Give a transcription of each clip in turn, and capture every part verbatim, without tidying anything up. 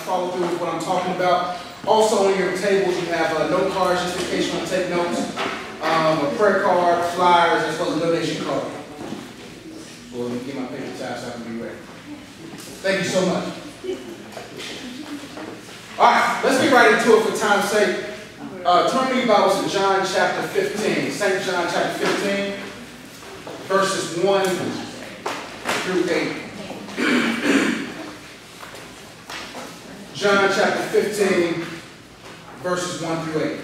follow through with what I'm talking about. Also on your tables you have uh, note cards just in case you want to take notes, um, a prayer card, flyers, as well as a donation card. Well, let me get my paper towel so I can be ready. Thank you so much. All right, let's get right into it for time's sake. Uh, turn your Bibles to John chapter fifteen. Saint John chapter fifteen, verses one through eight. John chapter fifteen, verses one through eight.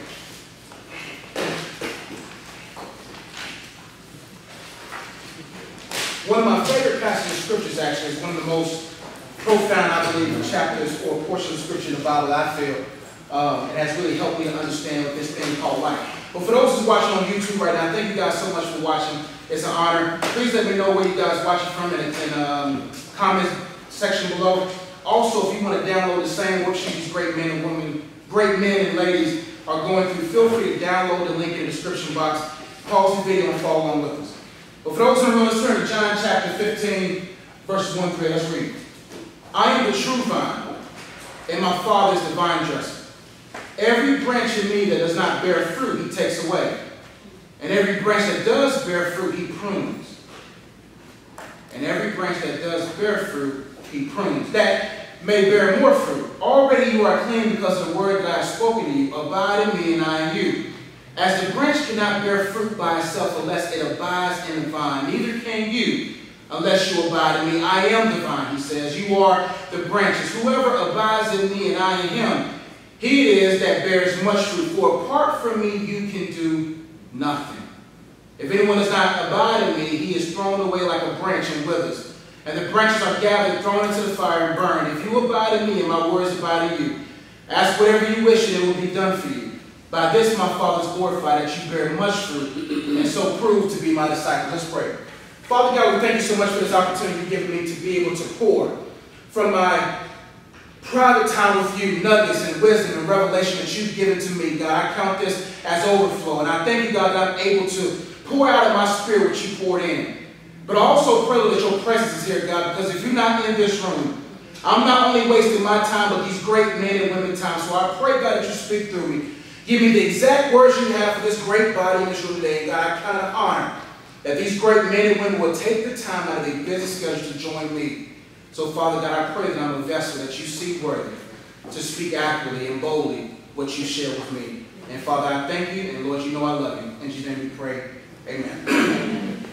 One of my favorite passages of scriptures, actually, is one of the most profound, I believe, chapters or portions of scripture in the Bible, I feel. Um, it has really helped me to understand what this thing called life. But for those who's watching on YouTube right now, thank you guys so much for watching. It's an honor. Please let me know where you guys watching from in the um, comment section below. Also, if you want to download the same worksheet these great men and women, great men and ladies are going through, feel free to download the link in the description box. Pause the video and follow along with us. But for those who are let's turn to John chapter fifteen, verses one through eight. Let's read. I am the true vine, and my Father is the vine dresser. Every branch in me that does not bear fruit, he takes away. And every branch that does bear fruit, he prunes. And every branch that does bear fruit, he prunes, that may bear more fruit. Already you are clean because of the word that I have spoken to you. Abide in me and I in you. As the branch cannot bear fruit by itself unless it abides in the vine, neither can you unless you abide in me. I am the vine, he says. You are the branches. Whoever abides in me and I in him, he it is that bears much fruit. For apart from me, you can do nothing. If anyone does not abide in me, he is thrown away like a branch and withers. And the branches are gathered, thrown into the fire, and burned. If you abide in me, and my words abide in you, ask whatever you wish, and it will be done for you. By this my Father is glorified, that you bear much fruit, and so prove to be my disciples. Let's pray. Father God, we thank you so much for this opportunity you've given me to be able to pour from my private time with you, nuggets and wisdom and revelation that you've given to me, God. I count this as overflow, and I thank you, God, that I'm able to pour out of my spirit what you poured in. But I also pray that your presence is here, God, because if you're not in this room, I'm not only wasting my time, but these great men and women time. So I pray, God, that you speak through me. Give me the exact words you have for this great body in this room today. God, I kind of honor that these great men and women will take the time out of their busy schedule to join me. So, Father God, I pray that I'm a vessel that you see worthy to speak accurately and boldly what you share with me. And, Father, I thank you, and, Lord, you know I love you. In Jesus' name we pray. Amen.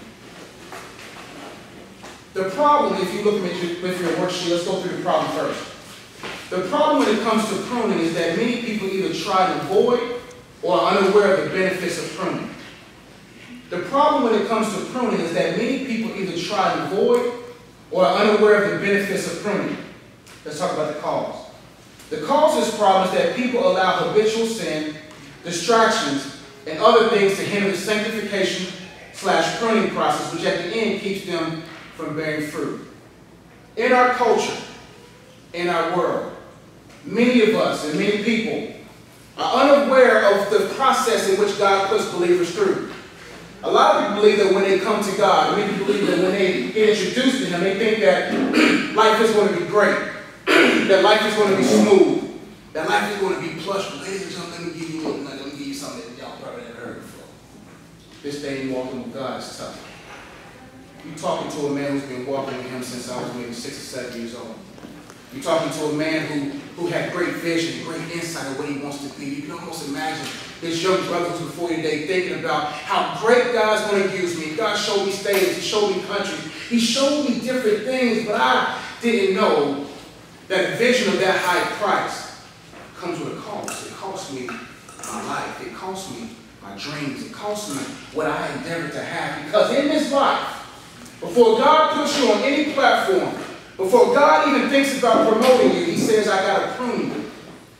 The problem, if you look at your, with your worksheet, let's go through the problem first. The problem when it comes to pruning is that many people either try to avoid or are unaware of the benefits of pruning. The problem when it comes to pruning is that many people either try to avoid or are unaware of the benefits of pruning. Let's talk about the cause. The cause of this problem is that people allow habitual sin, distractions, and other things to hinder the sanctification slash pruning process, which at the end keeps them from bearing fruit. In our culture, in our world, many of us and many people are unaware of the process in which God puts believers through. A lot of people believe that when they come to God, many people believe that when they get introduced to him, they think that life is going to be great, that life is going to be smooth, that life is going to be plush. But ladies and gentlemen, let me give you, let me give you something that y'all probably never heard before. This thing walking with God is tough. You're talking to a man who's been walking with him since I was maybe six or seven years old. You're talking to a man who, who had great vision, great insight of what he wants to be. You can almost imagine this young brother who's before you today thinking about how great God's going to use me. God showed me stages, he showed me countries, he showed me different things, but I didn't know that the vision of that high price comes with a cost. It cost me my life. It cost me my dreams. It cost me what I endeavored to have. Because in this life, before God puts you on any platform, before God even thinks about promoting you, he says, I got to prune you.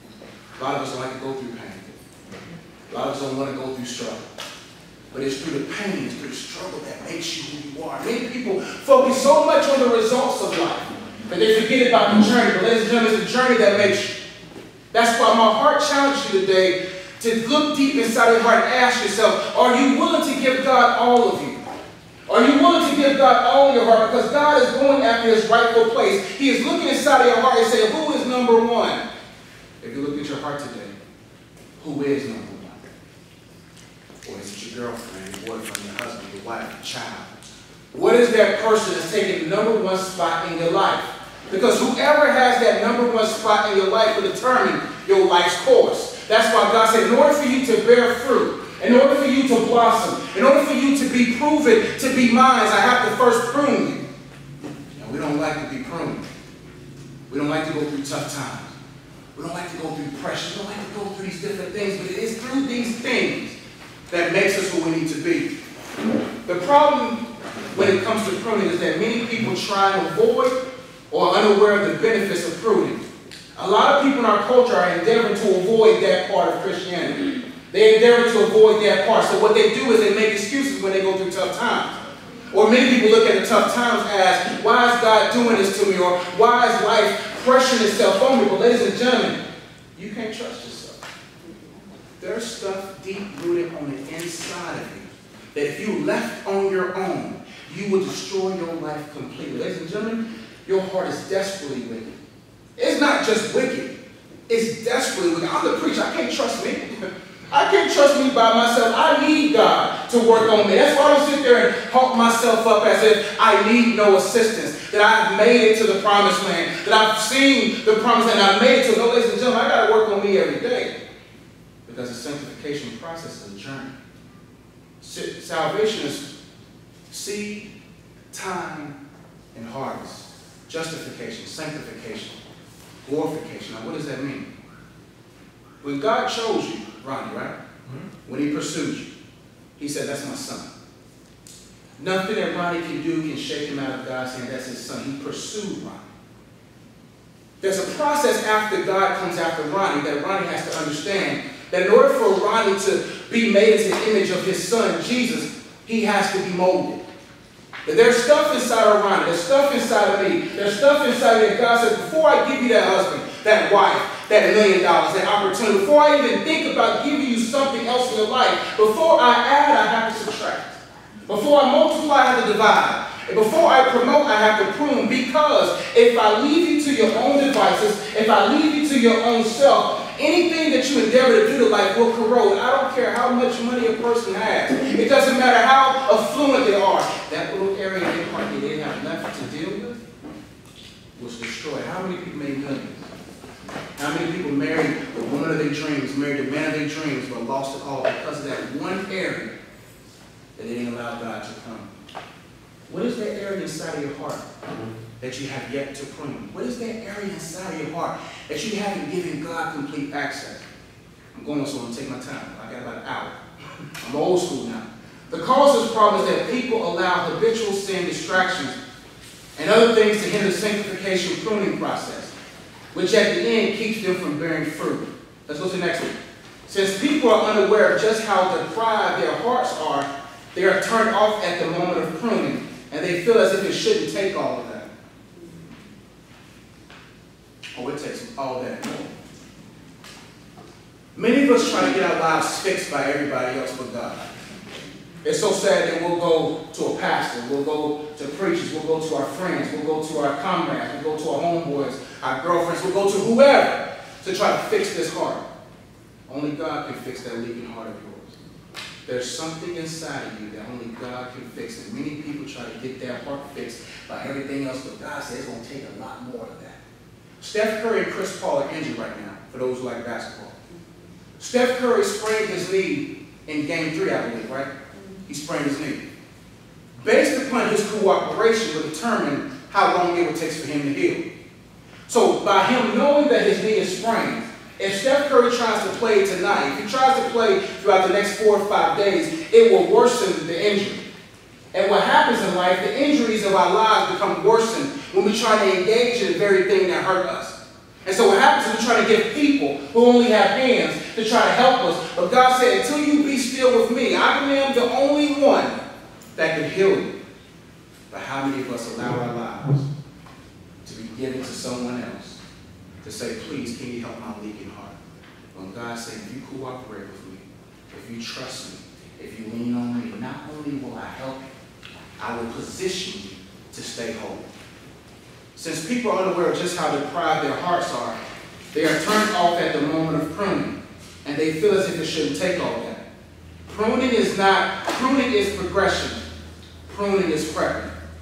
A lot of us don't like to go through pain. A lot of us don't want to go through struggle. But it's through the pain, it's through the struggle that makes you who you are. Many people focus so much on the results of life that they forget about the journey. But ladies and gentlemen, it's the journey that makes you. That's why my heart challenges you today to look deep inside your heart and ask yourself, are you willing to give God all of you? Are you willing to give God all of your heart? Because God is going after his rightful place. He is looking inside of your heart and saying, who is number one? is that person that's taking the number one spot in your life? Because whoever has that number one spot in your life will determine your life's course. That's why God said, in order for you to bear fruit, in order for you to blossom, in order for you to be proven to be mine, I have to first prune you. And we don't like to be pruned. We don't like to go through tough times. We don't like to go through pressure. We don't like to go through these different things, but it is through these things that makes us who we need to be. The problem when it comes to pruning is that many people try and avoid or are unaware of the benefits of pruning. A lot of people in our culture are endeavoring to avoid that part of Christianity. They endeavor to avoid that part. So what they do is they make excuses when they go through tough times. Or many people look at the tough times as, why is God doing this to me? Or why is life pressuring itself on me? But ladies and gentlemen, you can't trust yourself. There's stuff deep-rooted on the inside of you that if you left on your own, you will destroy your life completely. Ladies and gentlemen, your heart is desperately wicked. It's not just wicked. It's desperately wicked. I'm the preacher. I can't trust me. I can't trust me by myself. I need God to work on me. That's why I don't sit there and hump myself up as if I need no assistance, that I've made it to the promised land, that I've seen the promised land, I've made it to. No, ladies and gentlemen, I got to work on me every day. Because the sanctification process is a journey. Salvation is seed, time, and harvest. Justification, sanctification, glorification. Now, what does that mean? When God chose you, Ronnie, right? Mm-hmm. When he pursued you, he said, that's my son. Nothing that Ronnie can do can shake him out of God's hand. That's his son. He pursued Ronnie. There's a process after God comes after Ronnie that Ronnie has to understand that in order for Ronnie to be made into the image of his son, Jesus, he has to be molded. That there's stuff inside of Ronnie, there's stuff inside of me, there's stuff inside of me that God says, before I give you that husband, that wife, that million dollars, that opportunity, before I even think about giving you something else in your life, before I add, I have to subtract. Before I multiply, I have to divide. And before I promote, I have to prune. Because if I leave you to your own devices, if I leave you to your own self, anything that you endeavor to do to life will corrode. I don't care how much money a person has. It doesn't matter how affluent they are. That little area in their heart they didn't have nothing to deal with was destroyed. How many people made millions? How many people married the woman of their dreams, married the man of their dreams, but lost it all because of that one area that they didn't allow God to come? What is that area inside of your heart that you have yet to prune? What is that area inside of your heart that you haven't given God complete access? I'm going so I'm going to take my time. I got about an hour. I'm old school now. The cause of this problem is that people allow habitual sin, distractions, and other things to hinder the sanctification pruning process, which at the end keeps them from bearing fruit. Let's go to the next one. Since people are unaware of just how deprived their hearts are, they are turned off at the moment of pruning, and they feel as if it shouldn't take all of that. Oh, it takes all that. Many of us try to get our lives fixed by everybody else but God. It's so sad that we'll go to a pastor, we'll go to preachers, we'll go to our friends, we'll go to our comrades, we'll go to our homeboys, our girlfriends, we'll go to whoever to try to fix this heart. Only God can fix that leaking heart of yours. There's something inside of you that only God can fix. And many people try to get their heart fixed by everything else, but God says it's going to take a lot more of that. Steph Curry and Chris Paul are injured right now, for those who like basketball. Steph Curry sprained his knee in game three, I believe, right? He sprained his knee. Based upon his cooperation will determine how long it will take for him to heal. So by him knowing that his knee is sprained, if Steph Curry tries to play tonight, if he tries to play throughout the next four or five days, it will worsen the injury. And what happens in life, the injuries of our lives become worsened when we try to engage in the very thing that hurt us. And so what happens is we try to give people who only have hands to try to help us. But God said, until you be still with me, I am the only one that can heal you. But how many of us allow our lives to be given to someone else to say, please, can you help my leaking heart? When God said, if you cooperate with me, if you trust me, if you lean on me, not only will I help you, I will position you to stay whole. Since people are unaware of just how deprived their hearts are, they are turned off at the moment of pruning, and they feel as if it shouldn't take all that. Pruning is not, pruning is progression. Pruning is prepping.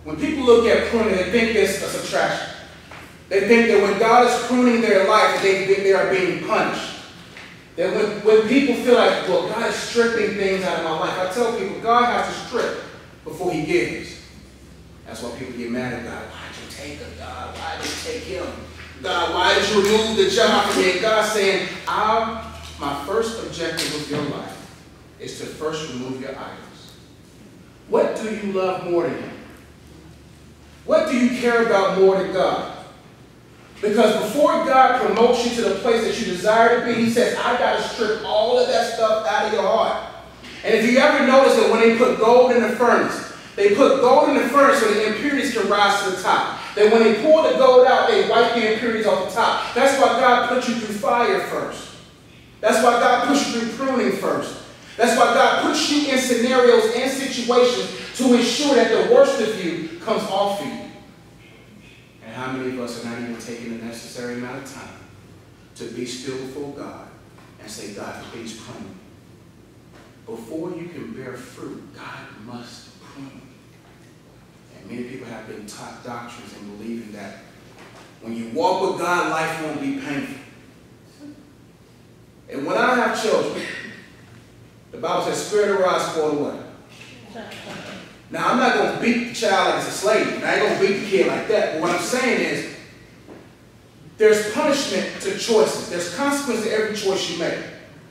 When people look at pruning, they think it's a subtraction. They think that when God is pruning their life, they think they are being punished. That when, when people feel like, well, God is stripping things out of my life, I tell people, God has to strip before he gives. That's why people get mad at God. Why did you take him, God? Why did you take him? God, why did you remove the job from me? And God's saying, I, my first objective of your life is to first remove your idols. What do you love more than him? What do you care about more than God? Because before God promotes you to the place that you desire to be, he says, I got to strip all of that stuff out of your heart. And if you ever notice that when they put gold in the furnace, they put gold in the furnace so the impurities can rise to the top. That when they pour the gold out, they wipe the impurities off the top. That's why God put you through fire first. That's why God puts you through pruning first. That's why God puts you in scenarios and situations to ensure that the worst of you comes off of you. And how many of us are not even taking the necessary amount of time to be still before God and say, God, please prune me. Before you can bear fruit, God must prune. And many people have been taught doctrines and believing that when you walk with God, life won't be painful. And when I have children, the Bible says, spirit of rod spoil the way. Now, I'm not going to beat the child like it's a slave. I ain't going to beat the kid like that. But what I'm saying is, there's punishment to choices. There's consequence to every choice you make.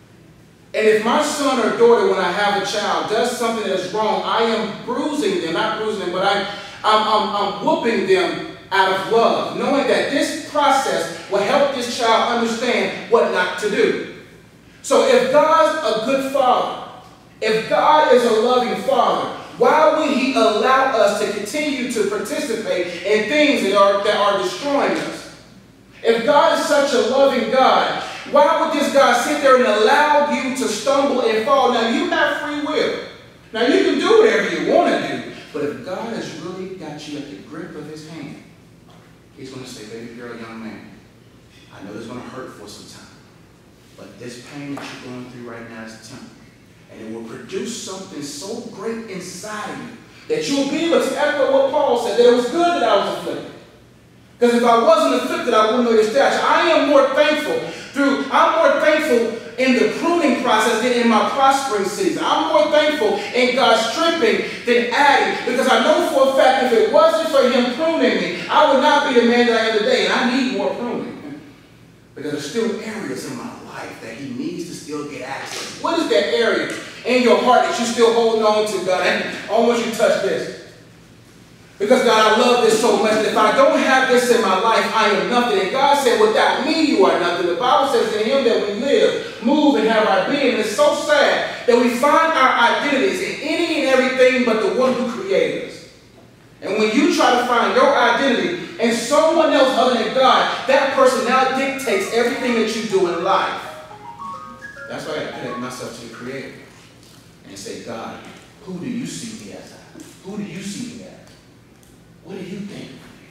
And if my son or daughter, when I have a child, does something that is wrong, I am bruising them, not bruising them, but I'm, I'm, I'm, I'm whooping them out of love, knowing that this process will help this child understand what not to do. So if God's a good father, if God is a loving father, why would he allow us to continue to participate in things that are, that are destroying us? If God is such a loving God, why would this God sit there and allow you to stumble and fall? Now, you have free will. Now, you can do whatever you want to do. But if God has really got you at the grip of his hand, he's going to say, baby girl, young man, I know this is going to hurt for some time. But this pain that you're going through right now is temporary. And it will produce something so great inside of you that you'll be able to echo what Paul said, that it was good that I was afflicted. Because if I wasn't afflicted, I wouldn't know your stature. I am more thankful through, I'm more thankful in the pruning process than in my prospering season. I'm more thankful in God stripping than adding. Because I know for a fact if it wasn't for him pruning me, I would not be the man that I am today. And I need more pruning. Because there's still areas in my life that he needs to still get access. What is that area in your heart that you're still holding on to, God? I want you to touch this. Because, God, I love this so much that if I don't have this in my life, I am nothing. And God said, without me, you are nothing. The Bible says in him that we live, move, and have our being. And it's so sad that we find our identities in any and everything but the one who created us. And when you try to find your identity in someone else other than God, that person now dictates everything that you do in life. That's why I got to connect myself to the Creator and say, God, who do you see me as? Who do you see me as? What do you think of me?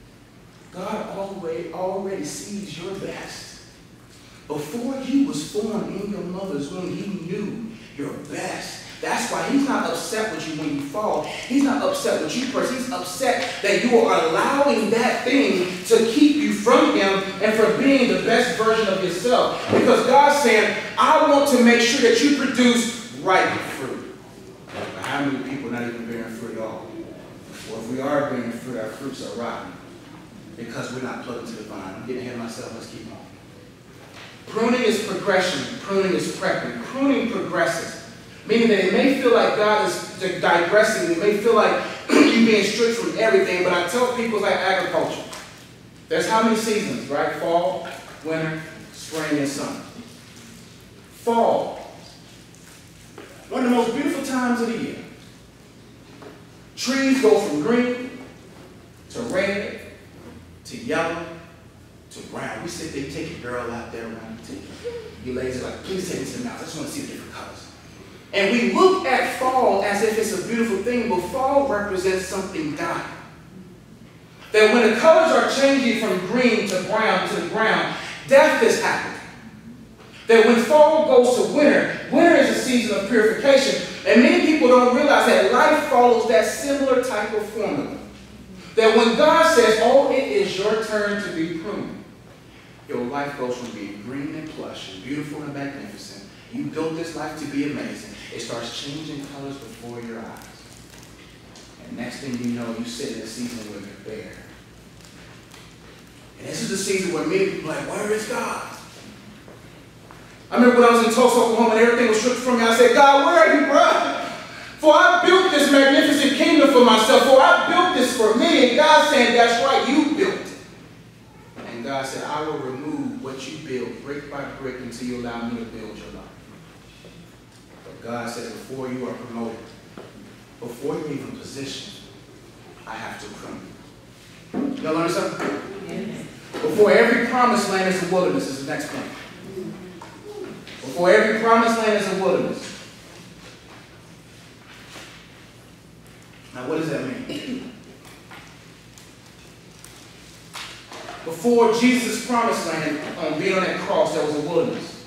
God already, already sees your best. Before you was formed in your mother's womb, he knew your best. That's why he's not upset with you when you fall. He's not upset with you personally. He's upset that you are allowing that thing to keep you from him and from being the best version of yourself. Because God's saying, I want to make sure that you produce ripe fruit. But how many people are not even bearing fruit at all? Well, if we are bearing fruit, our fruits are rotten. Because we're not plugged into the vine. I'm getting ahead of myself. Let's keep on. Pruning is progression. Pruning is prepping. Pruning progresses. Meaning that it may feel like God is digressing. It may feel like you being stripped from everything. But I tell people it's like agriculture. There's how many seasons, right? Fall, winter, spring, and summer. Fall. One of the most beautiful times of the year. Trees go from green to red to yellow to brown. We sit there, you take your girl out there around the table. You ladies are like, please take me to the mouse. I just want to see the different colors. And we look at fall as if it's a beautiful thing, but fall represents something dying. That when the colors are changing from green to brown to brown, death is happening. That when fall goes to winter, winter is a season of purification. And many people don't realize that life follows that similar type of formula. that when God says, oh, it is your turn to be pruned, your life goes from being green and plush and beautiful and magnificent. You built this life to be amazing. It starts changing colors before your eyes. And next thing you know, you sit in a season where you're bare. And this is the season where many people are like, where is God? I remember when I was in Tulsa, Oklahoma, and everything was stripped from me. I said, God, where are you, bro? For I built this magnificent kingdom for myself. For I built this for me. And God saying, that's right, you built it. And God said, I will remove what you build brick by brick until you allow me to build your life. But God says, before you are promoted, before you're even positioned, I have to prune you. Y'all learn something? Yes. Before every promised land is a wilderness is the next point. Before every promised land is a wilderness. Now, what does that mean? Before Jesus' promised land, on being on that cross, there was a wilderness.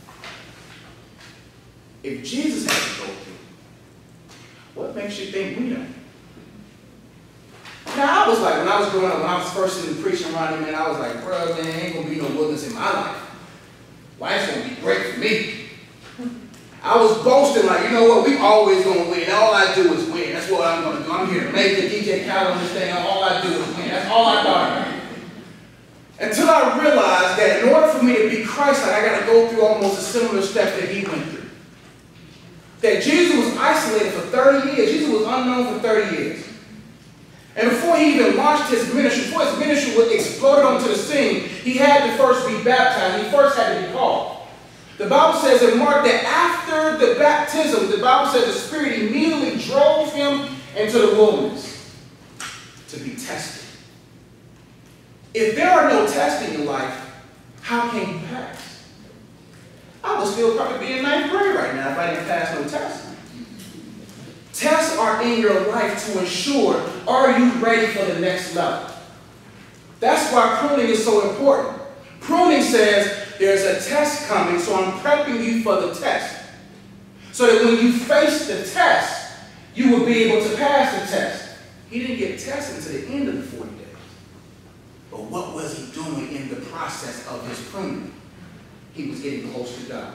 If Jesus had to go through, what makes you think we don't? Now, I was like, when I was growing up, when I was first in the preaching around man, I was like, bro, man, ain't gonna be no wilderness in my life. Life's gonna be great for me. I was boasting like, you know what, we always gonna win. All I do is win. That's what I'm gonna do. I'm here to make the D J Khaled understand. All I do is win. That's all I thought about. Until I realized that in order for me to be Christ-like, I gotta go through almost a similar step that he went through. That Jesus was isolated for thirty years. Jesus was unknown for thirty years. And before he even launched his ministry, before his ministry was exploded onto the scene, he had to first be baptized. He first had to be called. The Bible says in Mark that after the baptism, the Bible says the Spirit immediately drove him into the wilderness to be tested. If there are no tests in your life, how can you pass? I would still probably be in ninth grade right now if I didn't pass no tests. Tests are in your life to ensure, are you ready for the next level? That's why pruning is so important. Pruning says, there's a test coming, so I'm prepping you for the test. So that when you face the test, you will be able to pass the test. He didn't get tested until the end of the forty days. But what was he doing in the process of his pruning? He was getting close to God.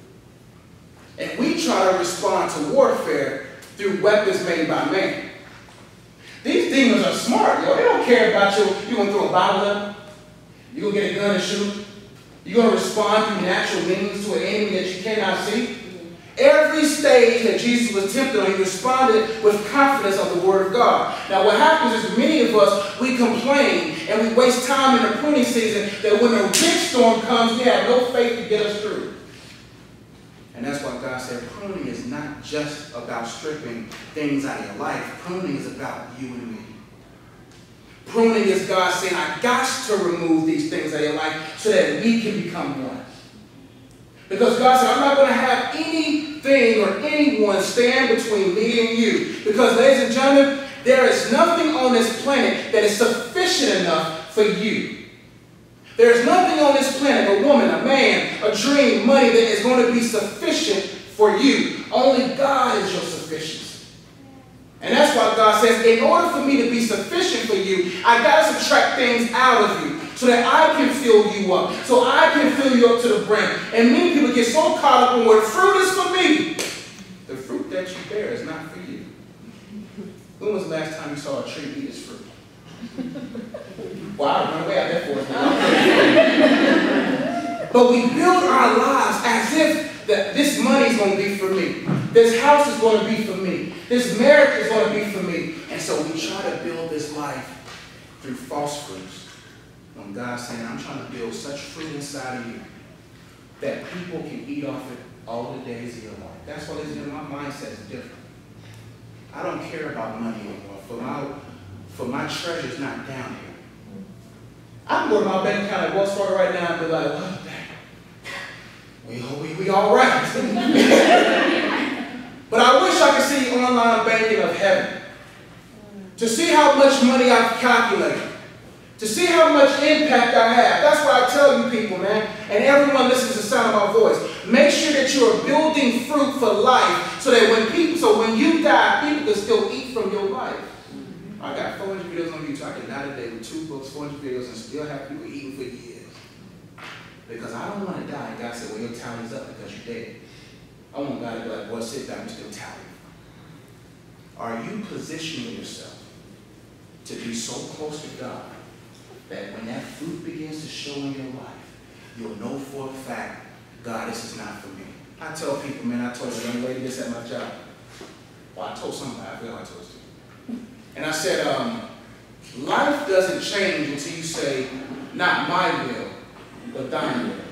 And we try to respond to warfare through weapons made by man. These demons are smart, yo. They don't care about you. You're going to throw a bottle at them. You're going to get a gun and shoot. You're going to respond through natural means to an enemy that you cannot see. Every stage that Jesus was tempted on, he responded with confidence of the Word of God. Now what happens is many of us, we complain and we waste time in the pruning season that when a big storm comes, we have no faith to get us through. And that's why God said pruning is not just about stripping things out of your life. Pruning is about you and me. Pruning is God saying, I got to remove these things out of your life so that we can become one. Because God said, I'm not going to have anything or anyone stand between me and you. Because, ladies and gentlemen, there is nothing on this planet that is sufficient enough for you. There is nothing on this planet, a woman, a man, a dream, money, that is going to be sufficient for you. Only God is your sufficiency. And that's why God says, in order for me to be sufficient for you, I got to subtract things out of you so that I can fill you up, so I can fill you up to the brim. And many people get so caught up in what fruit is for me. The fruit that you bear is not for you. When was the last time you saw a tree eat its fruit? Well, I don't know where that for. But we build our lives as if that this money is going to be for me. This house is going to be for me. This marriage is going to be for me. And so we try to build this life through false fruits. When God's saying, I'm trying to build such fruit inside of you that people can eat off it all the days of your life. That's why my mindset is different. I don't care about money anymore. For my, for my treasure's not down here. I can go to my bank account at Wells Fargo right now and be like, oh, dang. We, we, we all right. But I wish I could see online banking of heaven. To see how much money I've calculated. To see how much impact I have. That's why I tell you people, man, and everyone listens to the sound of my voice. Make sure that you are building fruit for life so that when people, so when you die, people can still eat from your life. I got four hundred videos on YouTube. I can not a day with two books, four hundred videos, and still have people eating for years. Because I don't want to die. And God said, well, your tally's up because you're dead. I want God to be like, boy, sit down, you're still tallying. Are you positioning yourself to be so close to God that when that fruit begins to show in your life, you'll know for a fact, God, this is not for me. I tell people, man, I told a young lady this at my job. Well, I told somebody, I feel like I told you. And I said, um, life doesn't change until you say, not my will, but thine will.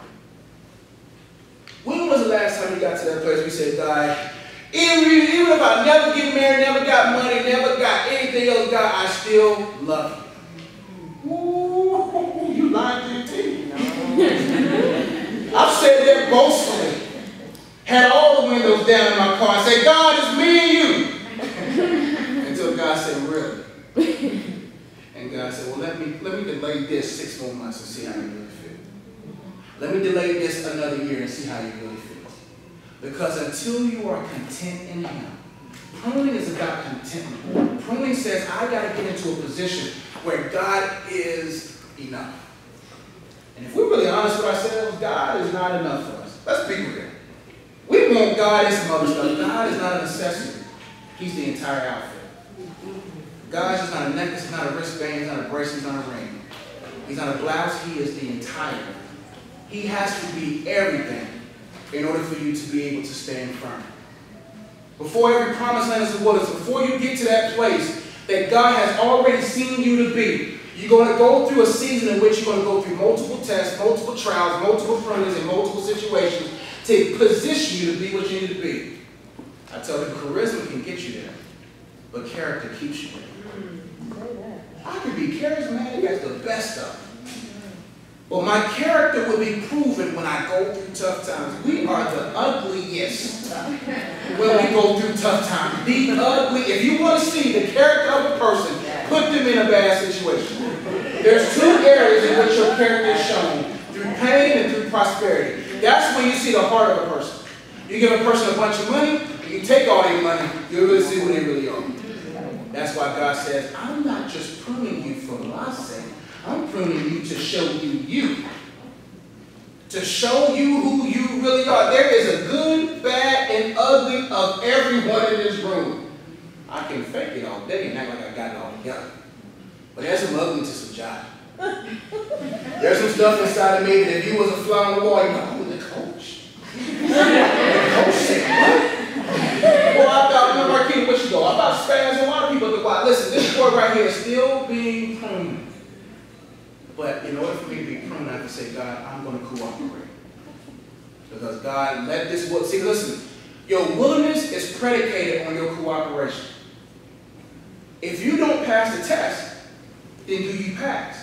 When was the last time you got to that place where you said, God, even, even if I never get married, never got money, never got anything else, God, I still love you. Ooh, you lied to your teeth. I've said that boastfully. Had all the windows down in my car and said, God, it's me and you. Until God said, really? And God said, well, let me, let me delay this six more months and see how you really feel. Let me delay this another year and see how you really feel. Because until you are content in Him, pruning is about contentment. Pruning says, I got to get into a position where God is enough. And if we're really honest with ourselves, God is not enough for us. Let's be real. We want God and some other stuff. God is not a necessity. He's the entire outfit. God is just not a necklace, He's not a wristband, He's not a bracelet, He's not a ring. He's not a blouse, He is the entire. He has to be everything in order for you to be able to stand firm. Before every promised land is the wilderness, before you get to that place that God has already seen you to be, you're going to go through a season in which you're going to go through multiple tests, multiple trials, multiple prunings, and multiple situations to position you to be what you need to be. I tell you, charisma can get you there, but character keeps you there. I can be charismatic as the best of them, but my character will be proven when I go through tough times. We are the ugliest when we go through tough times. The ugly. If you want to see the character of a person, put them in a bad situation. There's two areas in which your character is shown, through pain and through prosperity. That's when you see the heart of a person. You give a person a bunch of money, and you take all their money, you'll really see who they really are. That's why God says, I'm not just pruning you for my sake. I'm pruning you to show you you. To show you who you really are. There is a good, bad, and ugly of everyone in this room. I can fake it all day and act like I got it all together. But there's some ugly to some job. There's some stuff inside of me that if you was a fly on the wall, you'd be like, oh, the coach. The coach said, what? Well, I thought, remember our kid, what you go? I'm about spazzing a lot of people. But listen, this boy right here is still being pruned. But in order for me to be pruned, I have to say, God, I'm going to cooperate. Because God, let this work. See, listen, your willingness is predicated on your cooperation. If you don't pass the test, then do you pass?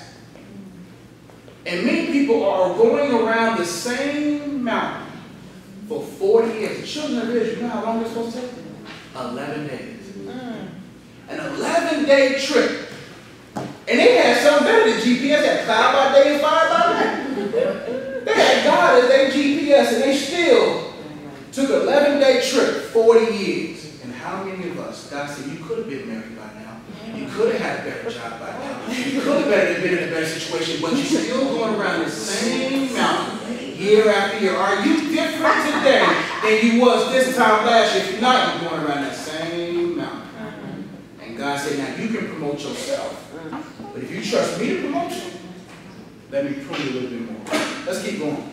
And many people are going around the same mountain for forty years. The children of Israel, you know how long it's supposed to take? eleven days. Mm. An eleven day trip. And they had something better than G P S. They had cloud by day and fire by night. They had God as their G P S, and they still took an eleven day trip, forty years. And how many of us, God said, you could have been married by now. You could have had a better job by now. You could have been in a better situation, but you're still going around the same mountain year after year. Are you different today than you was this time last year? If you're not, you're going around that same mountain. And God said, now you can promote yourself. But if you trust me to promote you, let me prune you a little bit more. Let's keep going.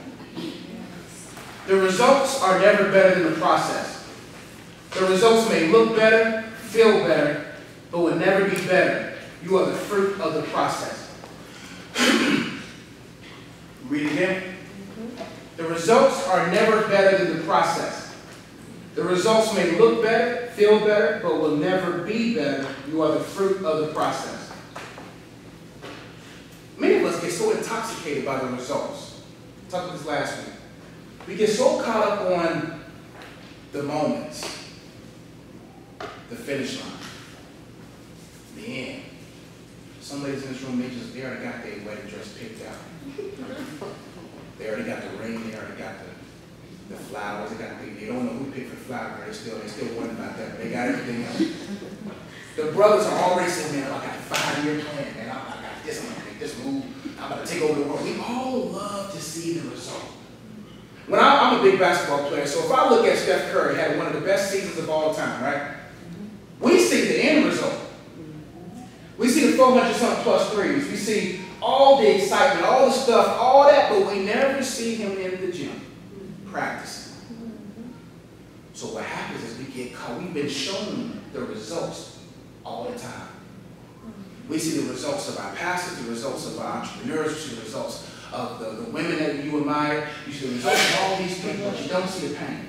The results are never better than the process. The results may look better, feel better, but will never be better. You are the fruit of the process. Read it again. The results are never better than the process. The results may look better, feel better, but will never be better. You are the fruit of the process. Many of us get so intoxicated by the results. I talked about this last week. We get so caught up on the moments, the finish line, the end. Some ladies in this room, they just, they already got their wedding dress picked out. They already got the ring, they already got the, the flowers, they got the, they don't know who picked the flower, they still, they still wondering about that, but they got everything else. The brothers are already saying, man, I got a five-year plan, man. I, I got this, I'm going to make this move. I'm going to take over the world. We all love to see the result. When I, I'm a big basketball player, so if I look at Steph Curry, had one of the best seasons of all time, right? We see the end result. We see the four hundred something plus threes. We see all the excitement, all the stuff, all that, but we never see him in the gym practicing. So what happens is we get caught. We've been shown the results all the time. We see the results of our pastors, the results of our entrepreneurs, we see the results of the, the women that you admire. You see the results of all these people, but you don't see the pain.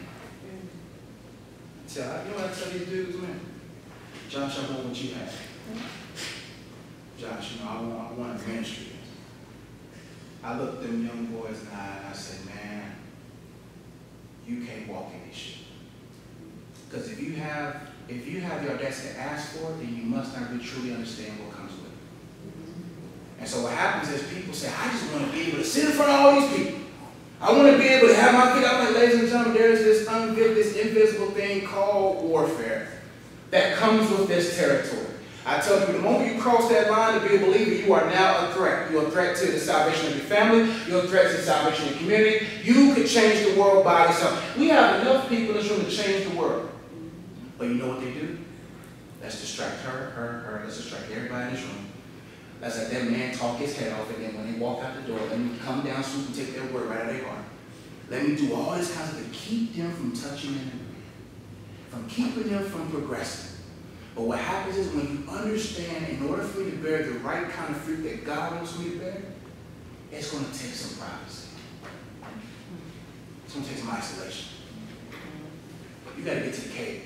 Tell, you know what I tell these dudes, man? Josh, I want what you have. Josh, you know, I want, I want a ministry. I look them young boys in the eye and I say, man, you can't walk in this shit. Because if you have, if you have the audacity to ask for it, then you must not really truly understand what comes with it. And so what happens is people say, I just want to be able to sit in front of all these people. I want to be able to have my feet up. Like, ladies and gentlemen, there is this invisible, this invisible thing called warfare that comes with this territory. I tell you, the moment you cross that line to be a believer, you are now a threat. You're a threat to the salvation of your family. You're a threat to the salvation of your community. You could change the world by yourself. We have enough people in this room to change the world. But you know what they do? Let's distract her, her, her. Let's distract everybody in this room. Let's let that man talk his head off, and then when they walk out the door, let me come down, swoop, and take their word right out of their heart. Let me do all this kind of stuff to keep them from touching and agreeing, from keeping them from progressing. But what happens is when you understand, in order for me to bear the right kind of fruit that God wants me to bear, it's going to take some privacy. It's going to take some isolation. You got to get to the cave.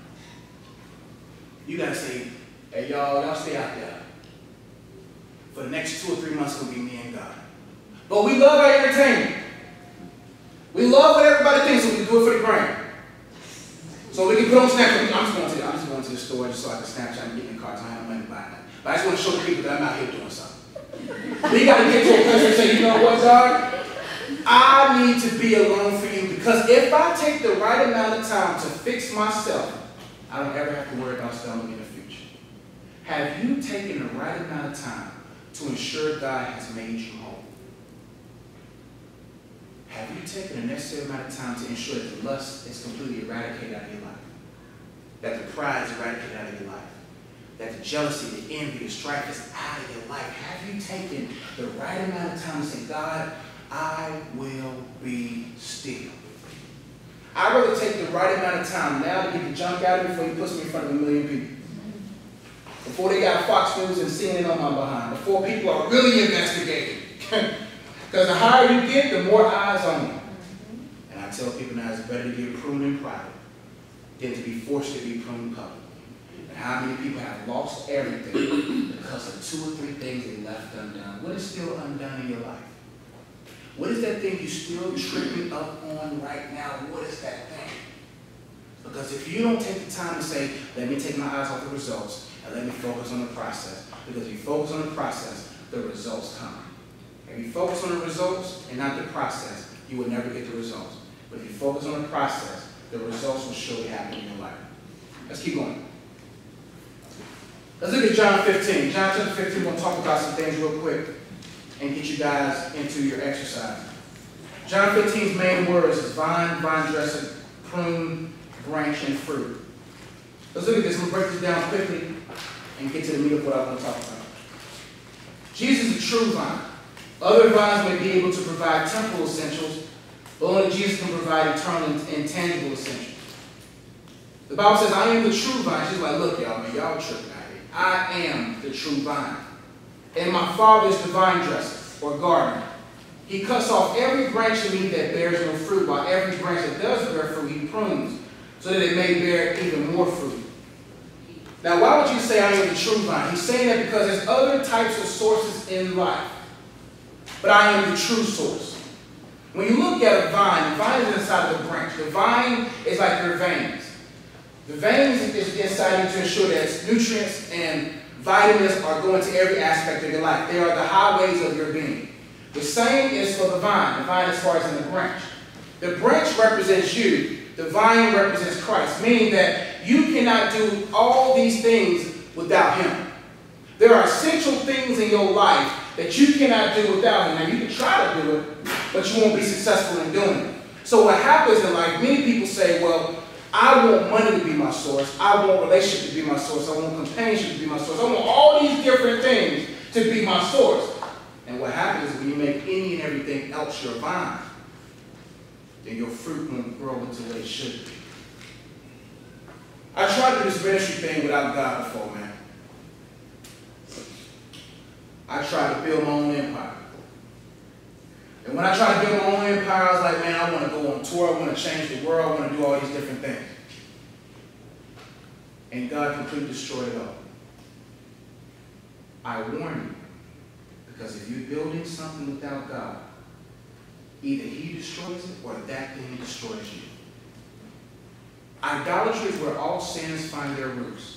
You got to say, hey, y'all, y'all stay out there. For the next two or three months, it's going to be me and God. But we love our entertainment. We love what everybody thinks, so we do it for the gram. So we can put on Snapchat. I'm just going to, I'm just going to the store just so I can Snapchat and get in the car. So I have money to buy that. But I just want to show the people that I'm out here doing something. We got to get to a place where we say, you know what, God? I need to be alone for you, because if I take the right amount of time to fix myself, I don't ever have to worry about stumbling in the future. Have you taken the right amount of time to ensure God has made you whole? Have you taken the necessary amount of time to ensure that the lust is completely eradicated out of your life? That the pride is eradicated out of your life? That the jealousy, the envy, the strife is out of your life? Have you taken the right amount of time to say, God, I will be still? I'd rather take the right amount of time now to get the junk out of me before he puts me in front of a million people. Before they got Fox News and C N N on my behind. Before people are really investigating. Because the higher you get, the more eyes on you. And I tell people now, it's better to get pruned in private than to be forced to be pruned in public. And how many people have lost everything because of two or three things they left undone? What is still undone in your life? What is that thing you're still tripping up on right now? What is that thing? Because if you don't take the time to say, let me take my eyes off the results and let me focus on the process. Because if you focus on the process, the results come. If you focus on the results and not the process, you will never get the results. But if you focus on the process, the results will surely happen in your life. Let's keep going. Let's look at John fifteen. John chapter fifteen, we're going to talk about some things real quick and get you guys into your exercise. John fifteen's main words is vine, vine dresser, prune, branch, and fruit. Let's look at this. We'll break this down quickly and get to the meat of what I want to talk about. Jesus is a true vine. Other vines may be able to provide temporal essentials, but only Jesus can provide eternal and intangible essentials. The Bible says, I am the true vine. She's like, look, y'all, man, y'all tripping out here. I am the true vine. And my Father is the vine dresser, or gardener. He cuts off every branch in me that bears no fruit, while every branch that does bear fruit, he prunes, so that it may bear even more fruit. Now, why would you say I am the true vine? He's saying that because there's other types of sources in life. But I am the true source. When you look at a vine, the vine is inside of the branch. The vine is like your veins. The veins is inside you to ensure that nutrients and vitamins are going to every aspect of your life. They are the highways of your being. The same is for the vine. The vine as far as in the branch. The branch represents you. The vine represents Christ, meaning that you cannot do all these things without him. There are essential things in your life that you cannot do without him. Now, you can try to do it, but you won't be successful in doing it. So what happens in life, many people say, well, I want money to be my source. I want relationship to be my source. I want companionship to be my source. I want all these different things to be my source. And what happens is when you make any and everything else your vine, then your fruit won't grow into what it should be. I tried to do this ministry thing without God before, man. I tried to build my own empire. And when I tried to build my own empire, I was like, man, I want to go on tour. I want to change the world. I want to do all these different things. And God completely destroyed it all. I warn you, because if you're building something without God, either he destroys it or that thing destroys you. Idolatry is where all sins find their roots.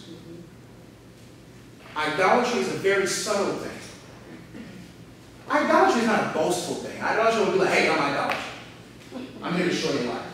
Idolatry is a very subtle thing. Idolatry is not a boastful thing. Idolatry will be like, hey, I'm idolatry. I'm here to destroy your life.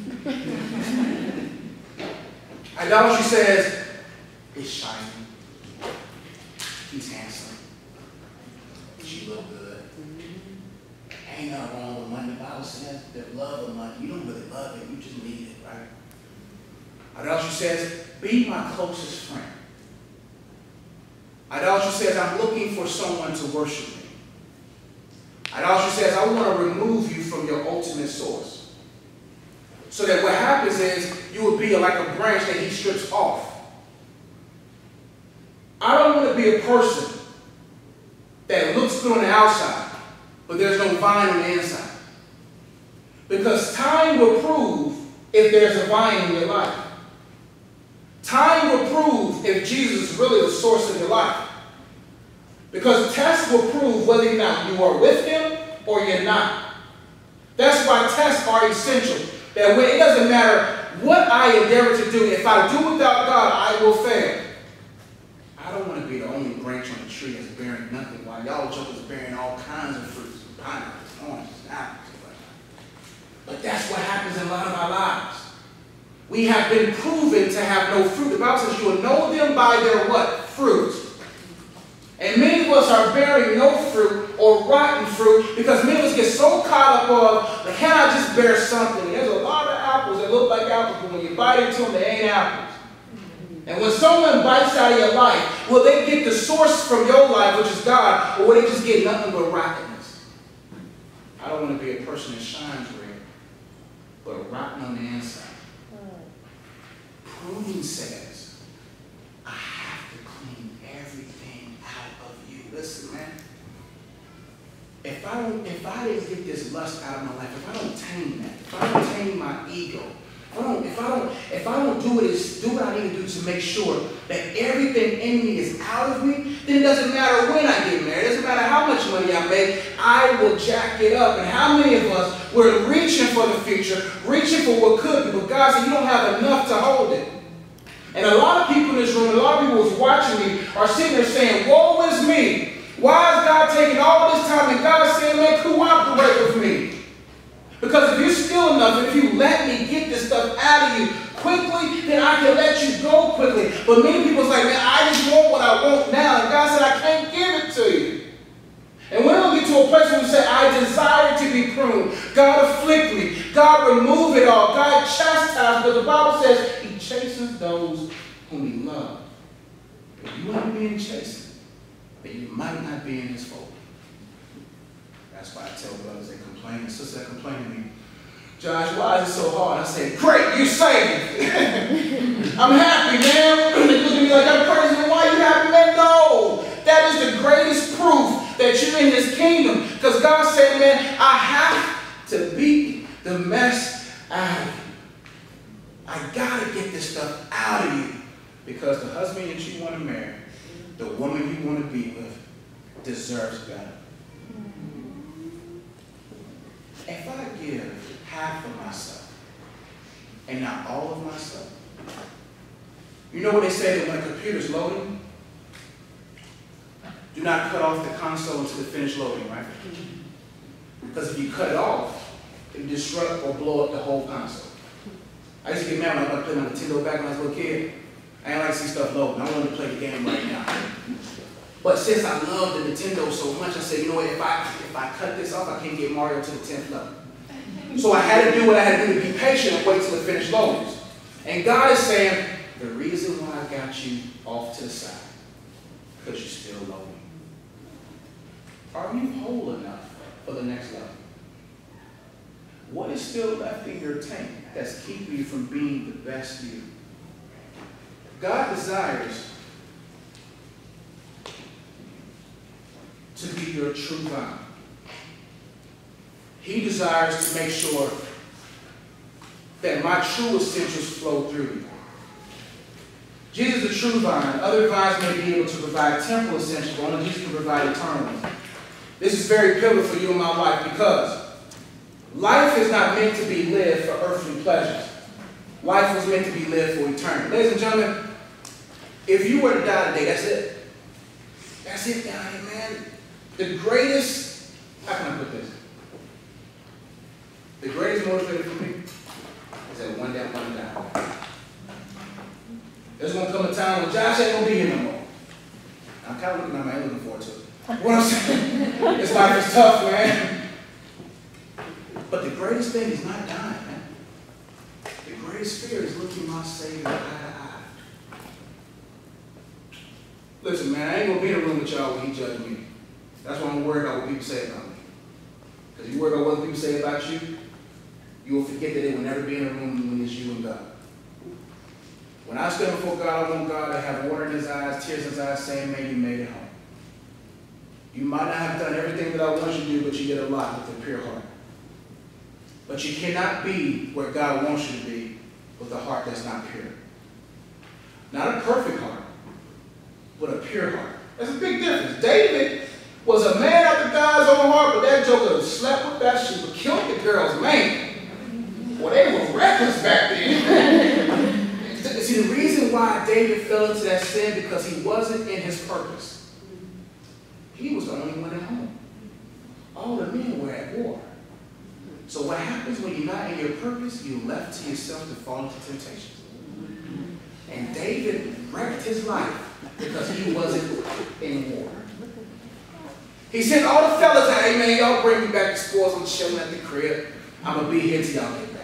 Idolatry says, it's shiny. He's handsome. She look good. Ain't nothing wrong with money. The Bible says that love of money. You don't really love it. You just need it, right? Idolatry says, be my closest friend. Idolatry says, I'm looking for someone to worship me. Idolatry says, I want to remove you from your ultimate source. So that what happens is, you will be like a branch that he strips off. I don't want to be a person that looks good on the outside, but there's no vine on the inside. Because time will prove if there's a vine in your life. Time will prove if Jesus is really the source of your life. Because tests will prove whether or not you are with him or you're not. That's why tests are essential. That when it doesn't matter what I endeavor to do, if I do without God, I will fail. I don't want to be the only branch on the tree that's bearing nothing, while y'all jokers bearing all kinds of fruits, pineapples, oranges, apples. But that's what happens in a lot of our lives. We have been proven to have no fruit. The Bible says you will know them by their what? Fruit. And many of us are bearing no fruit or rotten fruit because many of us get so caught up on, like, can I just bear something? There's a lot of apples that look like apples, but when you bite into them, they ain't apples. And when someone bites out of your life, will they get the source from your life, which is God, or will they just get nothing but rottenness? I don't want to be a person that shines red, but rotten on the inside. Pruning says, I have to clean everything out of you. Listen, man. If I don't, if I didn't get this lust out of my life, if I don't tame that, if I don't tame my ego, if I don't, if I don't, if I don't do what is, do what I need to do to make sure that everything in me is out of me, then it doesn't matter when I get married. It doesn't matter how much money I make. I will jack it up. And how many of us we're reaching for the future, reaching for what could be, but God said you don't have enough to hold it. And a lot of people in this room, a lot of people who's watching me are sitting there saying, woe is me. Why is God taking all this time? And God saying, man, cooperate with me. Because if you're still enough, and if you let me get this stuff out of you quickly, then I can let you go quickly. But many people's like, man, I just want what I want now. And God said, I can't give it to you. And when we get to a place where we say, I desire to be pruned, God afflict me, God remove it all, God chastise, because the Bible says he chastens those whom he loves. If you want to be in chastened, then you might not be in his fold. That's why I tell brothers that complain, and sisters that complain to me, Josh, why is it so hard? I say, great, you're saved. I'm happy, man. They look at me like I'm crazy. Why are you happy, man? No. That is the greatest proof that you're in his kingdom. Because God said, man, I have to beat the mess out of you. I got to get this stuff out of you. Because the husband that you want to marry, the woman you want to be with, deserves better. If I give half of myself and not all of myself, you know what they say that when a computer's loading? Do not cut off the console until it finishes loading, right? Because if you cut it off, it will disrupt or blow up the whole console. I used to get mad when I was playing my Nintendo back when I was a little kid. I ain't like to see stuff loading. I wanted to play the game right now. But since I love the Nintendo so much, I said, you know what, if I, if I cut this off, I can't get Mario to the tenth level. So I had to do what I had to do to be patient and wait till it finished loading. And God is saying, the reason why I got you off to the side, because you're still loading. Are you whole enough for the next level? What is still left in your tank that's keeping you from being the best you? God desires to be your true vine. He desires to make sure that my true essentials flow through you. Jesus is the true vine. Other vines may be able to provide temporal essentials, but only Jesus can provide eternal ones. This is very pivotal for you in my life because life is not meant to be lived for earthly pleasures. Life was meant to be lived for eternity. Ladies and gentlemen, if you were to die today, that's it. That's it down here, man. The greatest, how can I put this? The greatest motivator for me is that one day I'm going to die. There's going to come a time when Josh ain't going to be here no more. I'm kind of looking at my looking forward to it. What I'm saying, this life is tough, man. But the greatest thing is not dying, man. The greatest fear is looking my Savior eye to eye. Listen, man, I ain't going to be in a room with y'all when he judge me. That's why I'm worried about what people say about me. Because you worry about what people say about you, you will forget that they will never be in a room when it's you and God. When I stand before God, I want God to have water in his eyes, tears in his eyes, saying, man, you made it home. You might not have done everything that I want you to do, but you did a lot with a pure heart. But you cannot be where God wants you to be with a heart that's not pure. Not a perfect heart, but a pure heart. That's a big difference. David was a man after God's own heart, but that joker slept with Bathsheba, killed the girl's man. Well, they were reckless back then. See, the reason why David fell into that sin because he wasn't in his purpose. He was the only one at home. All the men were at war. So what happens when you're not in your purpose? You're left to yourself to fall into temptation. And David wrecked his life because he wasn't in war. He sent all the fellas out, hey man, y'all bring me back to sports. I'm chilling at the crib. I'm going to be here till y'all get back.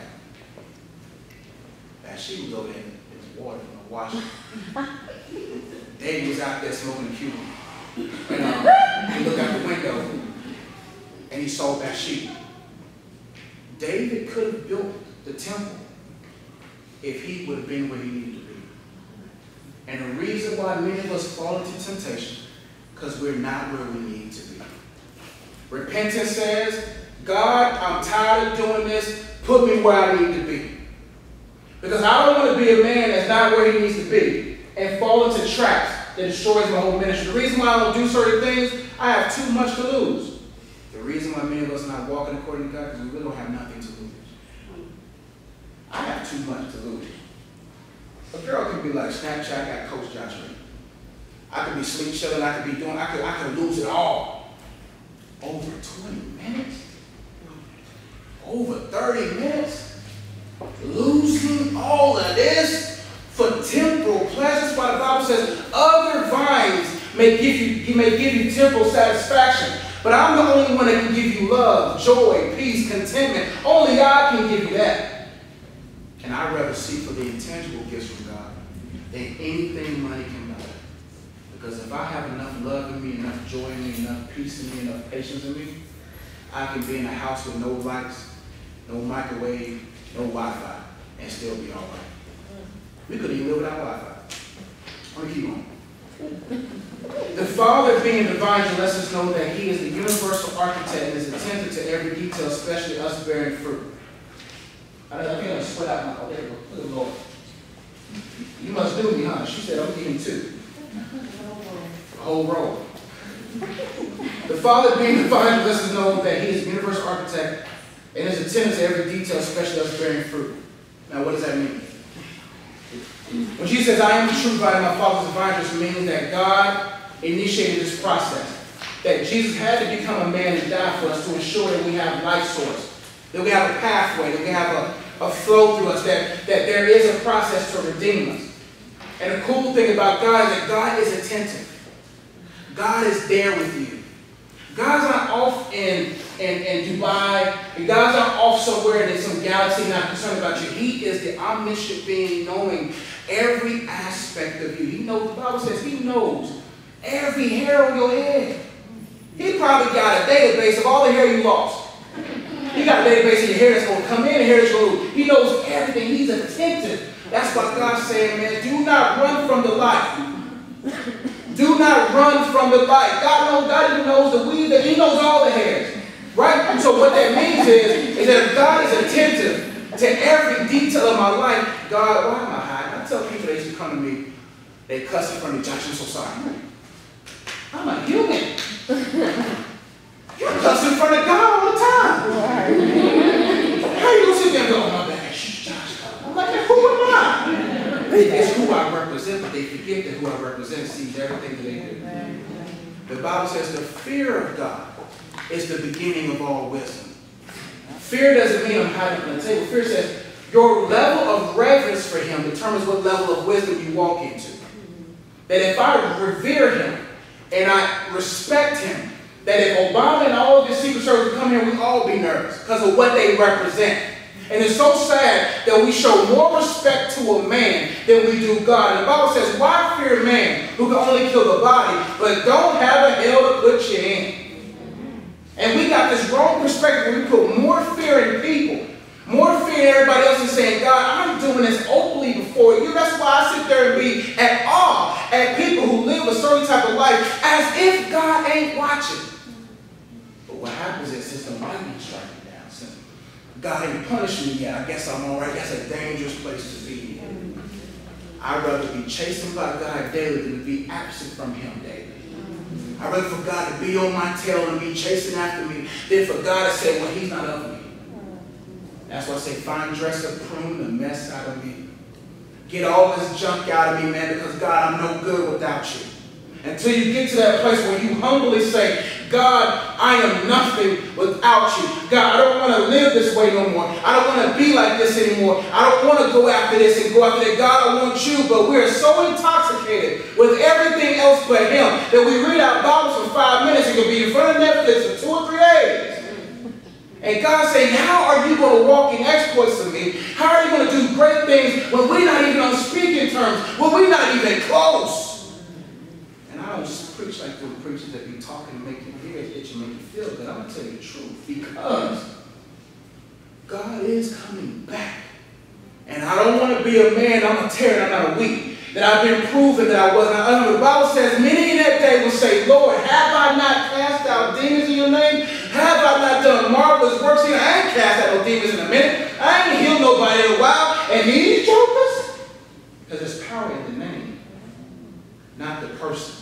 She was over there in the water, you know, washing. David was out there smoking a Cuban. And um, he looked out the window and he saw Bathsheba. David could have built the temple if he would have been where he needed to be. And the reason why many of us fall into temptation, because we're not where we need to be. Repentance says, God, I'm tired of doing this. Put me where I need to be. Because I don't want to be a man that's not where he needs to be and fall into traps that destroys my whole ministry. The reason why I don't do certain things, I have too much to lose. The reason why many of us are not walking according to God is because we really don't have nothing to lose. I have too much to lose. A girl can be like, Snapchat, I got Coach Josh Reed. I could be sleep chilling, I could be doing, I could, I could lose it all. Over twenty minutes? Over thirty minutes? Losing all of this for temporal pleasures. Why the Bible says other vines may give you, may give you temporal satisfaction, but I'm the only one that can give you love, joy, peace, contentment. Only God can give you that. And I'd rather seek for the intangible gifts from God than anything money can buy. Because if I have enough love in me, enough joy in me, enough peace in me, enough patience in me, I can be in a house with no lights, no microwave, no Wi-Fi, and still be all right. We couldn't even live without Wi-Fi. Let me keep on. The Father, being divine, lets us know that he is the universal architect and is attentive to every detail, especially us bearing fruit. I think I'm going to sweat out my, oh, there you go. Look at the Lord. You must do me, huh? She said, I'm giving two. A whole roll. The Father, being divine, lets us know that he is the universal architect and is attentive to every detail, especially us bearing fruit. Now, what does that mean? When Jesus says, I am the true vine, my Father's the vine, just means that God initiated this process. That Jesus had to become a man and die for us to ensure that we have life source, that we have a pathway, that we have a, a flow through us, that, that there is a process to redeem us. And the cool thing about God is that God is attentive. God is there with you. God's not off in, in, in Dubai, and God's not off somewhere in some galaxy not concerned about you. He is the omniscient being, knowing every aspect of you. He knows, the Bible says he knows every hair on your head. He probably got a database of all the hair you lost. He got a database of your hair that's going to come in and hair that's going to lose. He knows everything. He's attentive. That's why God's saying, man, do not run from the light. Do not run from the light. God knows, God even knows the weave, that he knows all the hairs. Right? And so what that means is, is that if God is attentive to every detail of my life, God, why am I hiding? I tell people they used to come to me, they cuss in front of me, Josh, I'm so sorry. I'm a human. You cuss in front of God all the time. How you gonna sit there and go, oh my bad, shh, Josh. I'm like, who am I? It's who I represent, but they forget that who I represent sees everything that they do. The Bible says the fear of God is the beginning of all wisdom. Fear doesn't mean I'm hiding on the table. Fear says your level of reverence for him determines what level of wisdom you walk into. That if I revere him and I respect him, that if Obama and all of his Secret Service come here, we'd all be nervous because of what they represent. And it's so sad that we show more respect to a man than we do God. And the Bible says, why fear man who can only kill the body, but don't have a hell to put you in? And we got this wrong perspective where we put more fear in people, more fear in everybody else, and saying, God, I'm doing this openly before you. That's why I sit there and be at awe at people who live a certain type of life as if God ain't watching. But what happens is, since the lightning strikes down, since God ain't punished me yet, I guess I'm all right. That's a dangerous place to be. I'd rather be chastened by God daily than to be absent from him daily. I'd rather for God to be on my tail and be chasing after me than for God to say, well, he's not of me. That's why I say, fine dresser, prune the mess out of me. Get all this junk out of me, man, because God, I'm no good without you. Until you get to that place where you humbly say, God, I am nothing without you. God, I don't want to live this way no more. I don't want to be like this anymore. I don't want to go after this and go after that. God, I want you. But we are so intoxicated with everything else but him that we read our Bibles for five minutes and can be in front of Netflix for two or three days. And God's saying, how are you going to walk in exploits of me? How are you going to do great things when we're not even on speaking terms, when we're not even close? I don't just preach like the preachers that be talking and make your ears itch and make you feel good. I'm going to tell you the truth, because God is coming back. And I don't want to be a man, I'm a terror, I'm not a weak, that I've been proven that I wasn't. I know the Bible says, many in that day will say, Lord, have I not cast out demons in your name? Have I not done marvelous works in? I ain't cast out no demons in a minute. I ain't healed nobody in a while. And these jokers? Because there's power in the name, not the person.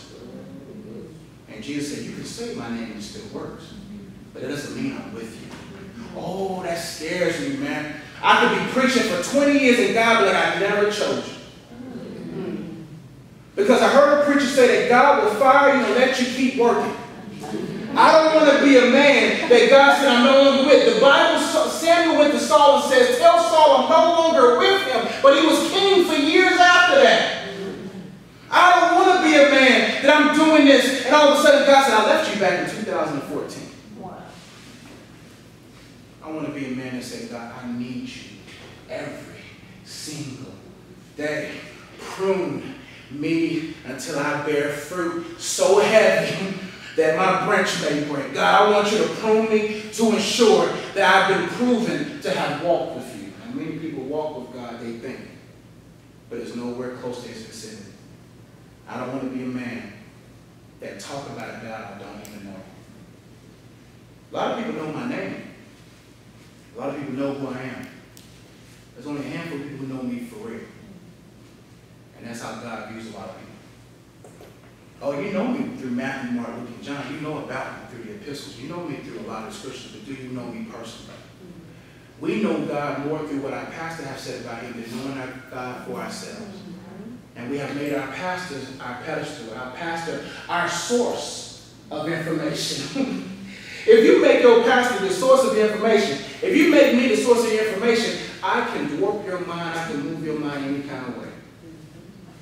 And Jesus said, you can say my name and it still works. But it doesn't mean I'm with you. Oh, that scares me, man. I could be preaching for twenty years and God be like, I never chose you. Because I heard a preacher say that God will fire you and let you keep working. I don't want to be a man that God said I'm no longer with. The Bible, Samuel went to Saul and says, tell Saul I'm no longer with him. But he was king for years after that. I don't want to be a man that I'm doing this, and all of a sudden God said, I left you back in two thousand fourteen. Wow. I want to be a man that says, God, I need you every single day. Prune me until I bear fruit so heavy that my branch may break. God, I want you to prune me to ensure that I've been proven to have walked with you. And many people walk with God, they think, but it's nowhere close to his vicinity. I don't want to be a man that talk about a God I don't even know. A lot of people know my name. A lot of people know who I am. There's only a handful of people who know me for real. And that's how God views a lot of people. Oh, you know me through Matthew, Mark, Luke, and John. You know about me through the epistles. You know me through a lot of scriptures, but do you know me personally? We know God more through what our pastor have said about him than knowing our God for ourselves. And we have made our pastors our pedestal, our pastor our source of information. If you make your pastor the source of the information, if you make me the source of the information, I can warp your mind, I can move your mind any kind of way.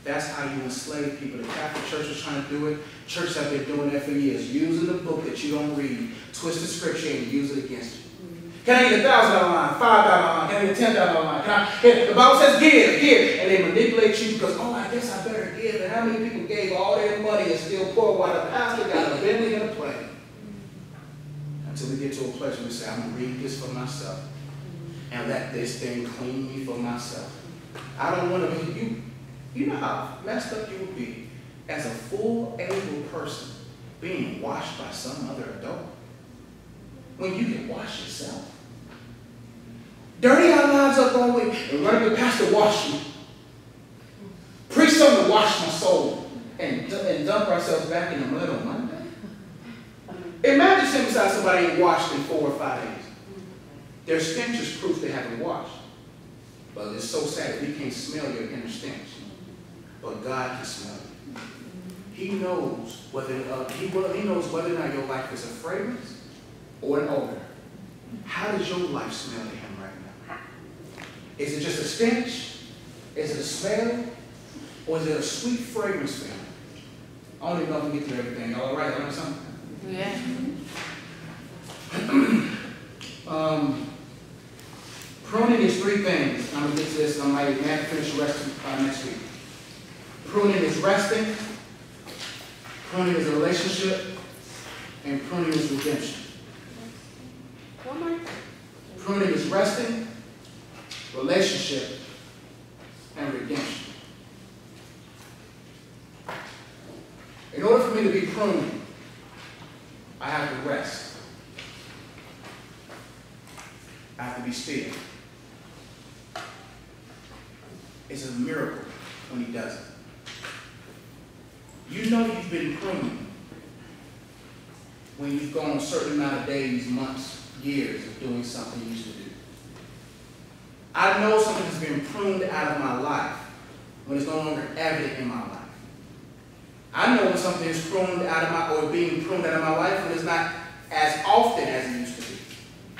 That's how you enslave people. The Catholic Church is trying to do it. Churches have been doing that for years. Using the book that you don't read, twist the scripture and use it against you. Can I get a thousand dollar line, five dollar line, can I get a ten dollar line? Can I, can, the Bible says give, give. And they manipulate you because, oh, I guess I better give. And how many people gave all their money and still poor while the pastor got a Bentley and a plane? Until we get to a place where we say, I'm going to read this for myself and let this thing clean me for myself. I don't want to be, you, you know how messed up you would be as a full, able person being washed by some other adult when you can wash yourself. Dirty our lives up all the way and run to the pastor, wash you. Preach something to wash my soul and, and dump ourselves back in the mud on Monday. Imagine sitting beside somebody and washed in four or five days. Their stench is proof they haven't washed. But it's so sad that we can't smell your inner stench. But God can smell it. He knows whether uh, he, well, he knows whether or not your life is a fragrance or an odor. How does your life smell to him right now? Is it just a stench? Is it a smell? Or is it a sweet fragrance smell? I don't even know if we get through everything. Y'all all right? I learned something? Yeah. um, pruning is three things. I'm going to get to this and I might have to finish the rest by next week. Pruning is resting. Pruning is a relationship. And pruning is redemption. One more. Pruning is resting, relationship, and redemption. In order for me to be pruned, I have to rest. I have to be still. It's a miracle when he does it. You know you've been pruned when you've gone a certain amount of days, months, years of doing something you used to do. I know something has been pruned out of my life when it's no longer evident in my life. I know when something is pruned out of my, or being pruned out of my life when it's not as often as it used to be.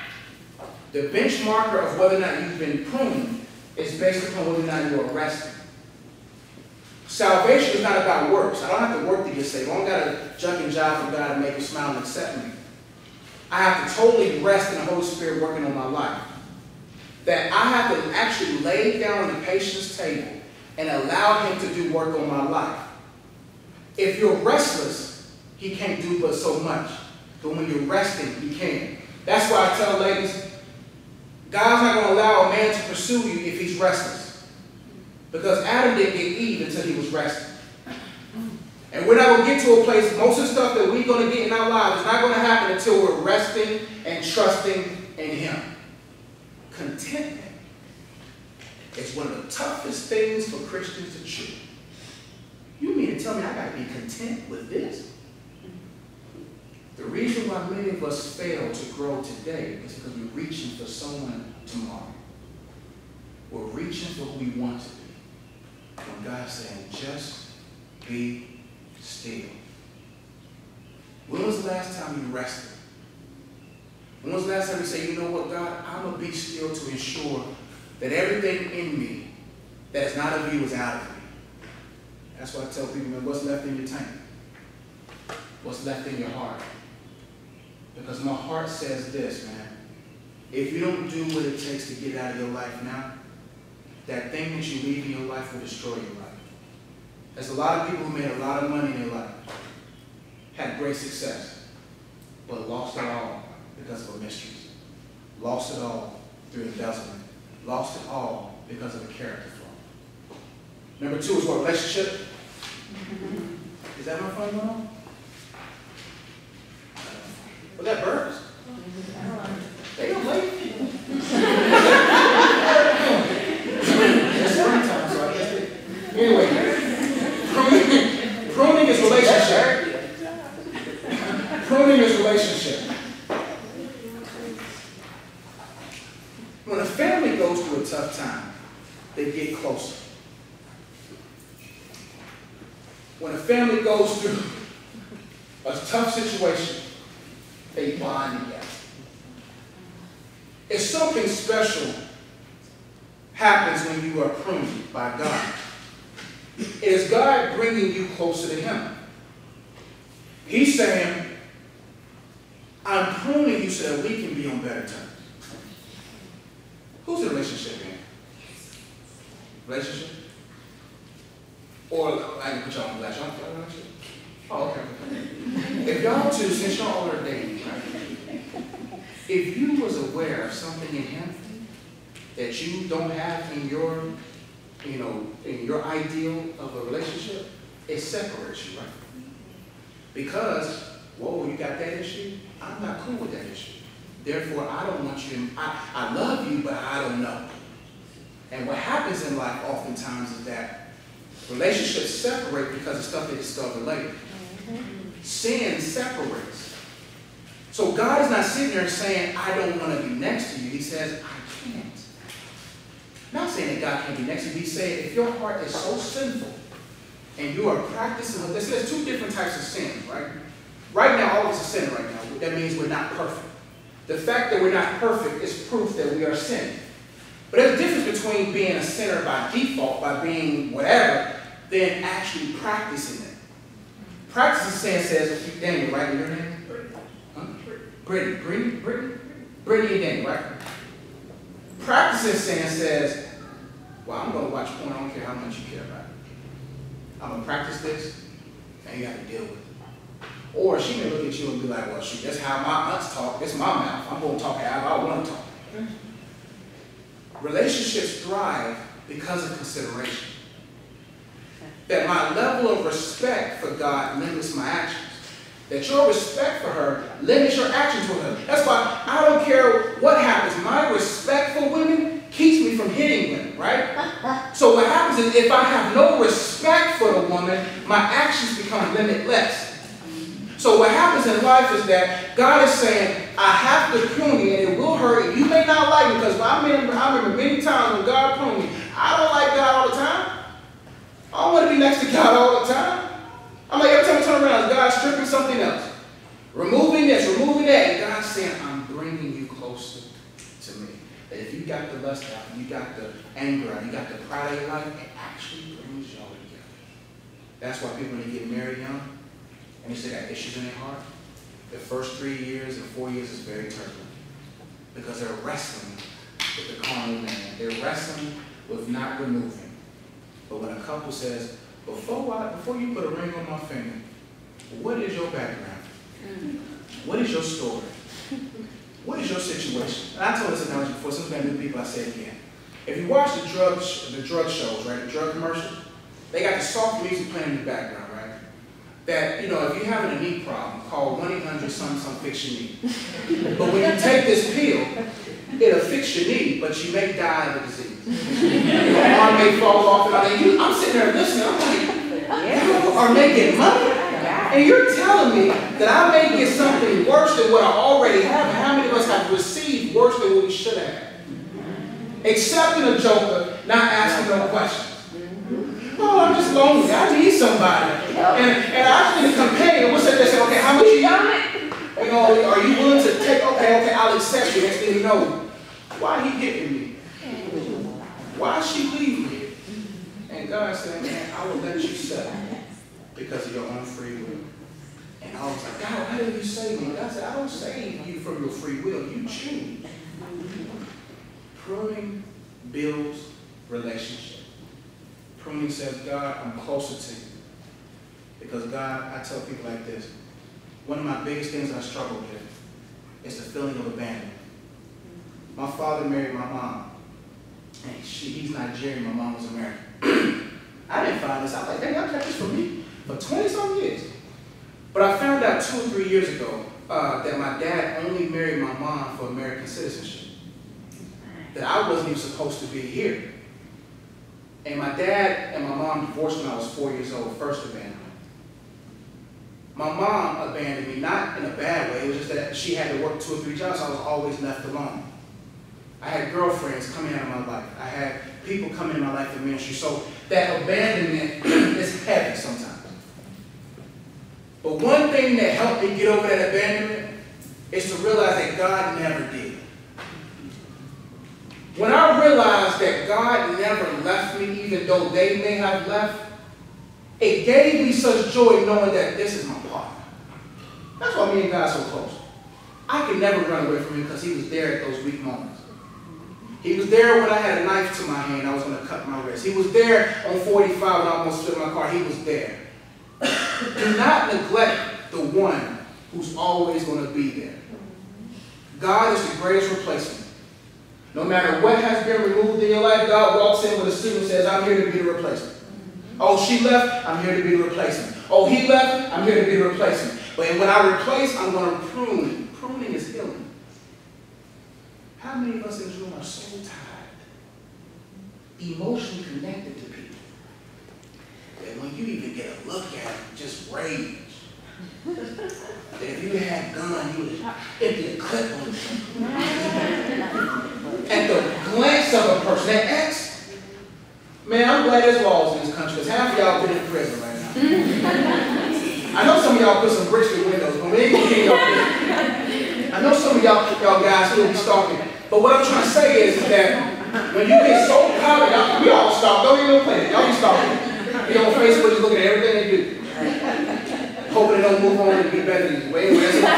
The benchmarker of whether or not you've been pruned is based upon whether or not you are resting. Salvation is not about works. I don't have to work to get saved. I don't got to jump and jive for God to make him smile and accept me. I have to totally rest in the Holy Spirit working on my life. That I have to actually lay down the patient's table and allow him to do work on my life. If you're restless, he can't do but so much. But when you're resting, he can. That's why I tell ladies, God's not going to allow a man to pursue you if he's restless. Because Adam didn't get Eve until he was resting. And we're not going to get to a place, most of the stuff that we're going to get in our lives is not going to happen until we're resting and trusting in him. Contentment is one of the toughest things for Christians to choose. You mean to tell me I got to be content with this? The reason why many of us fail to grow today is because we're reaching for someone tomorrow. We're reaching for who we want to be. When God's saying, just be still. When was the last time you rested? When was the last time you say, you know what, God, I'm going to be still to ensure that everything in me that is not of you is out of me. That's why I tell people, man, what's left in your tank? What's left in your heart? Because my heart says this, man. If you don't do what it takes to get out of your life now, that thing that you leave in your life will destroy your life. There's a lot of people who made a lot of money in their life, had great success, but lost it all because of a mystery. Lost it all through embezzlement. Lost it all because of a character flaw. Number two is what? Relationship? Is that my phone going on? Well, that burns. They don't like it. It's springtime, so I guess it. Anyway, pruning, pruning is relationship. Pruning is relationship. When a family goes through a tough time, they get closer. When a family goes through a tough situation, they bond together. If something special happens when you are pruned by God, It is God bringing you closer to him. He's saying, I'm pruning you so that we can be on better terms. Who's the relationship in? Relationship? Or I can put y'all on blast. Y'all in a relationship? Oh, okay. If y'all two, since y'all are dating, right? If you was aware of something in him that you don't have in your, you know, in your ideal of a relationship, it separates you, right? Because, whoa, you got that issue? I'm not cool with that issue. Therefore, I don't want you to, I, I love you, but I don't know. And what happens in life oftentimes is that relationships separate because of stuff they discover later. Mm-hmm. Sin separates. So God is not sitting there saying, I don't want to be next to you. He says, I can't. Not saying that God can't be next to you. He's saying if your heart is so sinful and you are practicing, there's two different types of sin, right? Right now, all of us are sinning right now. That means we're not perfect. The fact that we're not perfect is proof that we are sinning. But there's a difference between being a sinner by default, by being whatever, than actually practicing it. Practicing sin says, Daniel, right? Your name? Huh? Brittany. Brittany? Brittany? Brittany and Daniel, right? Practicing sin says, well, I'm going to watch porn. I don't care how much you care about it. I'm going to practice this, and you have to deal with it. Or she may look at you and be like, well, shoot, that's how my aunts talk. That's my mouth. I'm going to talk how I want to talk. Relationships thrive because of consideration. That my level of respect for God limits my actions. That your respect for her limits your actions with her. That's why I don't care what happens. My respect for women keeps me from hitting women, right? So what happens is if I have no respect for the woman, my actions become limitless. So what happens in life is that God is saying, I have to prune you, and it will hurt you. You may not like me, because I remember, I remember many times when God pruned me, I don't like God all the time. I don't want to be next to God all the time. I'm like, every time I turn around, God's stripping something else. Removing this, removing that. And God's saying, I'm bringing you closer to me. That if you got the lust out, you got the anger out, you got the pride of your life, it actually brings y'all together. That's why people, when they get married young, and they still got issues in their heart, the first three years and four years is very turbulent. Because they're wrestling with the carnal man. They're wrestling with not removing. But when a couple says, before, I, before you put a ring on my finger, what is your background? What is your story? What is your situation? And I told this analogy before, some new people, I say it again. If you watch the drug, the drug shows, right, the drug commercials, they got the soft music playing in the background. That, you know, if you're having a knee problem, call one eight hundred some some fix your knee. But when you take this pill, it'll fix your knee, but you may die of the disease. Your arm may fall off and all that. You, I'm sitting there listening, I'm like, you are making money? And you're telling me that I may get something worse than what I already have, and how many of us have received worse than what we should have? Accepting a joker, not asking no questions. Oh, I'm just lonely. I need somebody. And, and I need a companion. What's that? They say, okay, how much you got? You know, are you willing to take, okay, okay, I'll accept you. Next thing you know, why he hitting me? Why she leave me? And God said, man, I will let you settle because of your own free will. And I was like, God, why did you save me? God said, I don't save you from your free will. You choose. Pruning builds relationship. Pruning says, God, I'm closer to you. Because God, I tell people like this, one of my biggest things I struggle with is the feeling of abandonment. My father married my mom. And she, he's Nigerian, my mom was American. I didn't find this out. Like, dang, I've kept this for me for twenty some years. But I found out two or three years ago uh, that my dad only married my mom for American citizenship. That I wasn't even supposed to be here. And my dad and my mom divorced when I was four years old, first abandonment. My mom abandoned me, not in a bad way, it was just that she had to work two or three jobs, so I was always left alone. I had girlfriends coming out of my life. I had people coming in my life in ministry. So that abandonment is heavy sometimes. But one thing that helped me get over that abandonment is to realize that God never did. When I realized that God never left me, even though they may have left, It gave me such joy knowing that this is my partner. That's why me and God are so close. I could never run away from him because he was there at those weak moments. He was there when I had a knife to my hand, I was going to cut my wrist. He was there on forty-five when I almost flipped my car. He was there. Do not neglect the one who's always going to be there. God is the greatest replacement. No matter what has been removed in your life, God walks in with a suit and says, I'm here to be the replacement. Oh, she left, I'm here to be the replacement. Oh, he left, I'm here to be the replacement. But when I replace, I'm going to prune. Pruning is healing. How many of us in this room are so tired, emotionally connected to people, that when you even get a look at them, just rage? That if you had a gun, you would empty a clip on them. At the glance of a person, that ex, man, I'm glad there's laws in this country, because half of y'all been in prison right now. I know some of y'all put some bricks through windows, but we ain't gonna get y'all. I know some of y'all y'all guys still be stalking. But what I'm trying to say is that when you get so caught up, we all stalk, don't even play it. Y'all be stalking. You on Facebook just looking at everything they do. Hoping they don't move on and get better than you. Wait, wait, that's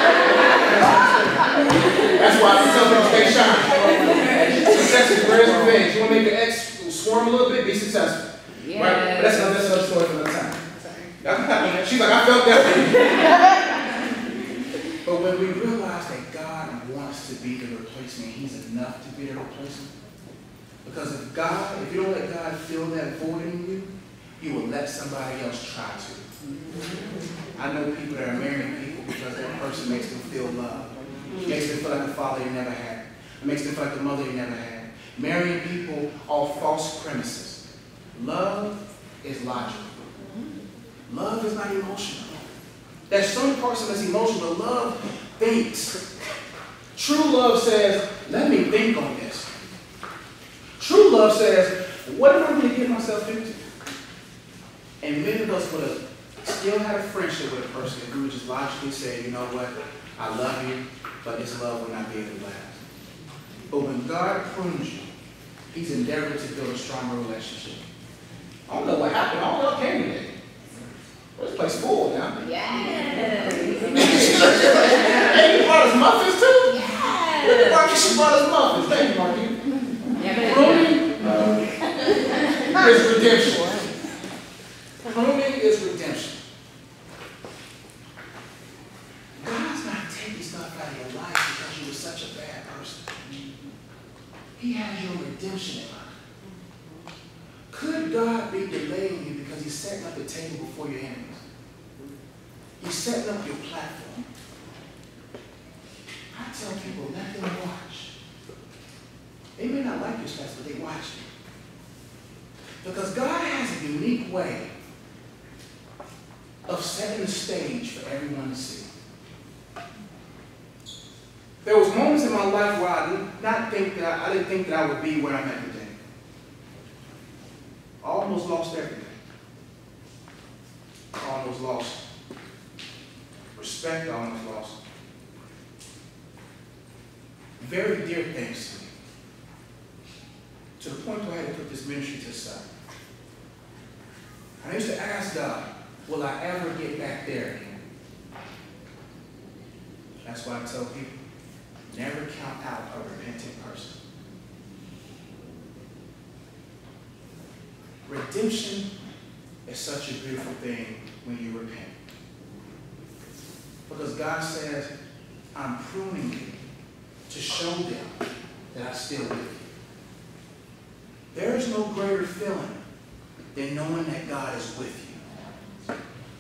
That's why I tell people stay shy. Success is greatest revenge. You want to make the ex swarm a little bit, be successful. Yeah. Right? But that's another, that's another story for another time. She's like, I felt that. But when we realize that God wants to be the replacement, he's enough to be the replacement. Because if God, if you don't let God fill that void in you, you will let somebody else try to. I know people that are marrying people because that person makes them feel loved. Makes them feel like the father you never had. It makes them feel like the mother you never had. Marrying people off false premises. Love is logical. Love is not emotional. There's some person that's emotional, but love thinks. True love says, let me think on this. True love says, what am I going to get myself into? And many of us would have still had a friendship with a person if we would just logically say, you know what, I love you, but this love will not be able to last. But when God prunes you, he's endeavoring to build a stronger relationship. I don't know what happened. I don't know what came today. Well, this place full now. Yes. Hey, you brought us muffins too? Yes. Marquis, she brought us muffins. Thank you, Marquis. Yeah, pruning uh, is redemption. Pruning is redemption. God's not taking stuff out of your life because you were such a bad person. He has your redemption in mind. Could God be delaying you because he's setting up a table before your enemies? He's setting up your platform. I tell people, let them watch. They may not like your spouse, but they watch you. Because God has a unique way of setting the stage for everyone to see. There was moments in my life where I did not think that I, I didn't think that I would be where I'm at today. I almost lost everything. I almost lost respect. I almost lost very dear things to me. To the point where I had to put this ministry to the side. I used to ask God, will I ever get back there again? That's why I tell people, never count out a repentant person. Redemption is such a beautiful thing when you repent. Because God says, I'm pruning you to show them that I still live you. There is no greater feeling than knowing that God is with you.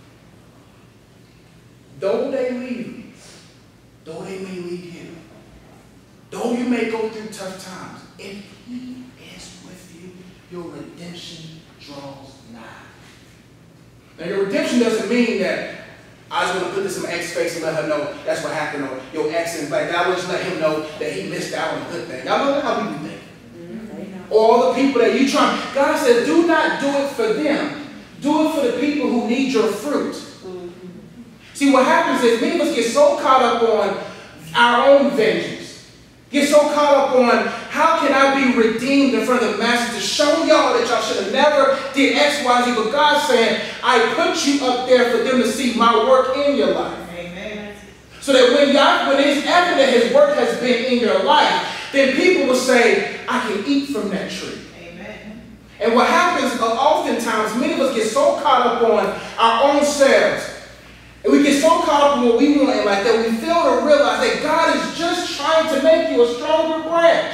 Though they leave me, though they may leave you, though you may go through tough times, if he is with you, your redemption draws nigh. Now, your redemption doesn't mean that I was going to put this in my ex's face and let her know that's what happened, or your ex, and like, I would just let him know that he missed out on a good thing. Y'all know how people think. Mm-hmm. All the people that you try. God says, do not do it for them. Do it for the people who need your fruit. Mm-hmm. See, what happens is many of us get so caught up on our own vengeance. Get so caught up on How can I be redeemed in front of the masses to show y'all that y'all should have never did X, Y, Z? But God's saying, I put you up there for them to see my work in your life. Amen. So that when y'all, when it's evident that his work has been in your life, then people will say, I can eat from that tree. Amen. And what happens uh, oftentimes, many of us get so caught up on our own selves. And we get so caught up in what we want in life that we fail to realize that God is just trying to make you a stronger branch.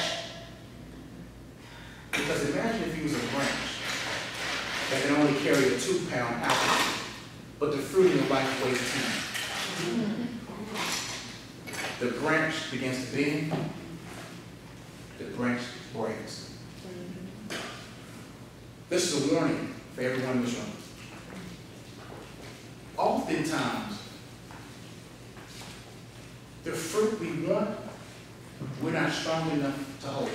Because imagine if you was a branch that can only carry a two pound apple, but the fruit in your life weighs ten. The branch begins to bend, the branch breaks. This is a warning for everyone in this room. Oftentimes, the fruit we want, we're not strong enough to hold.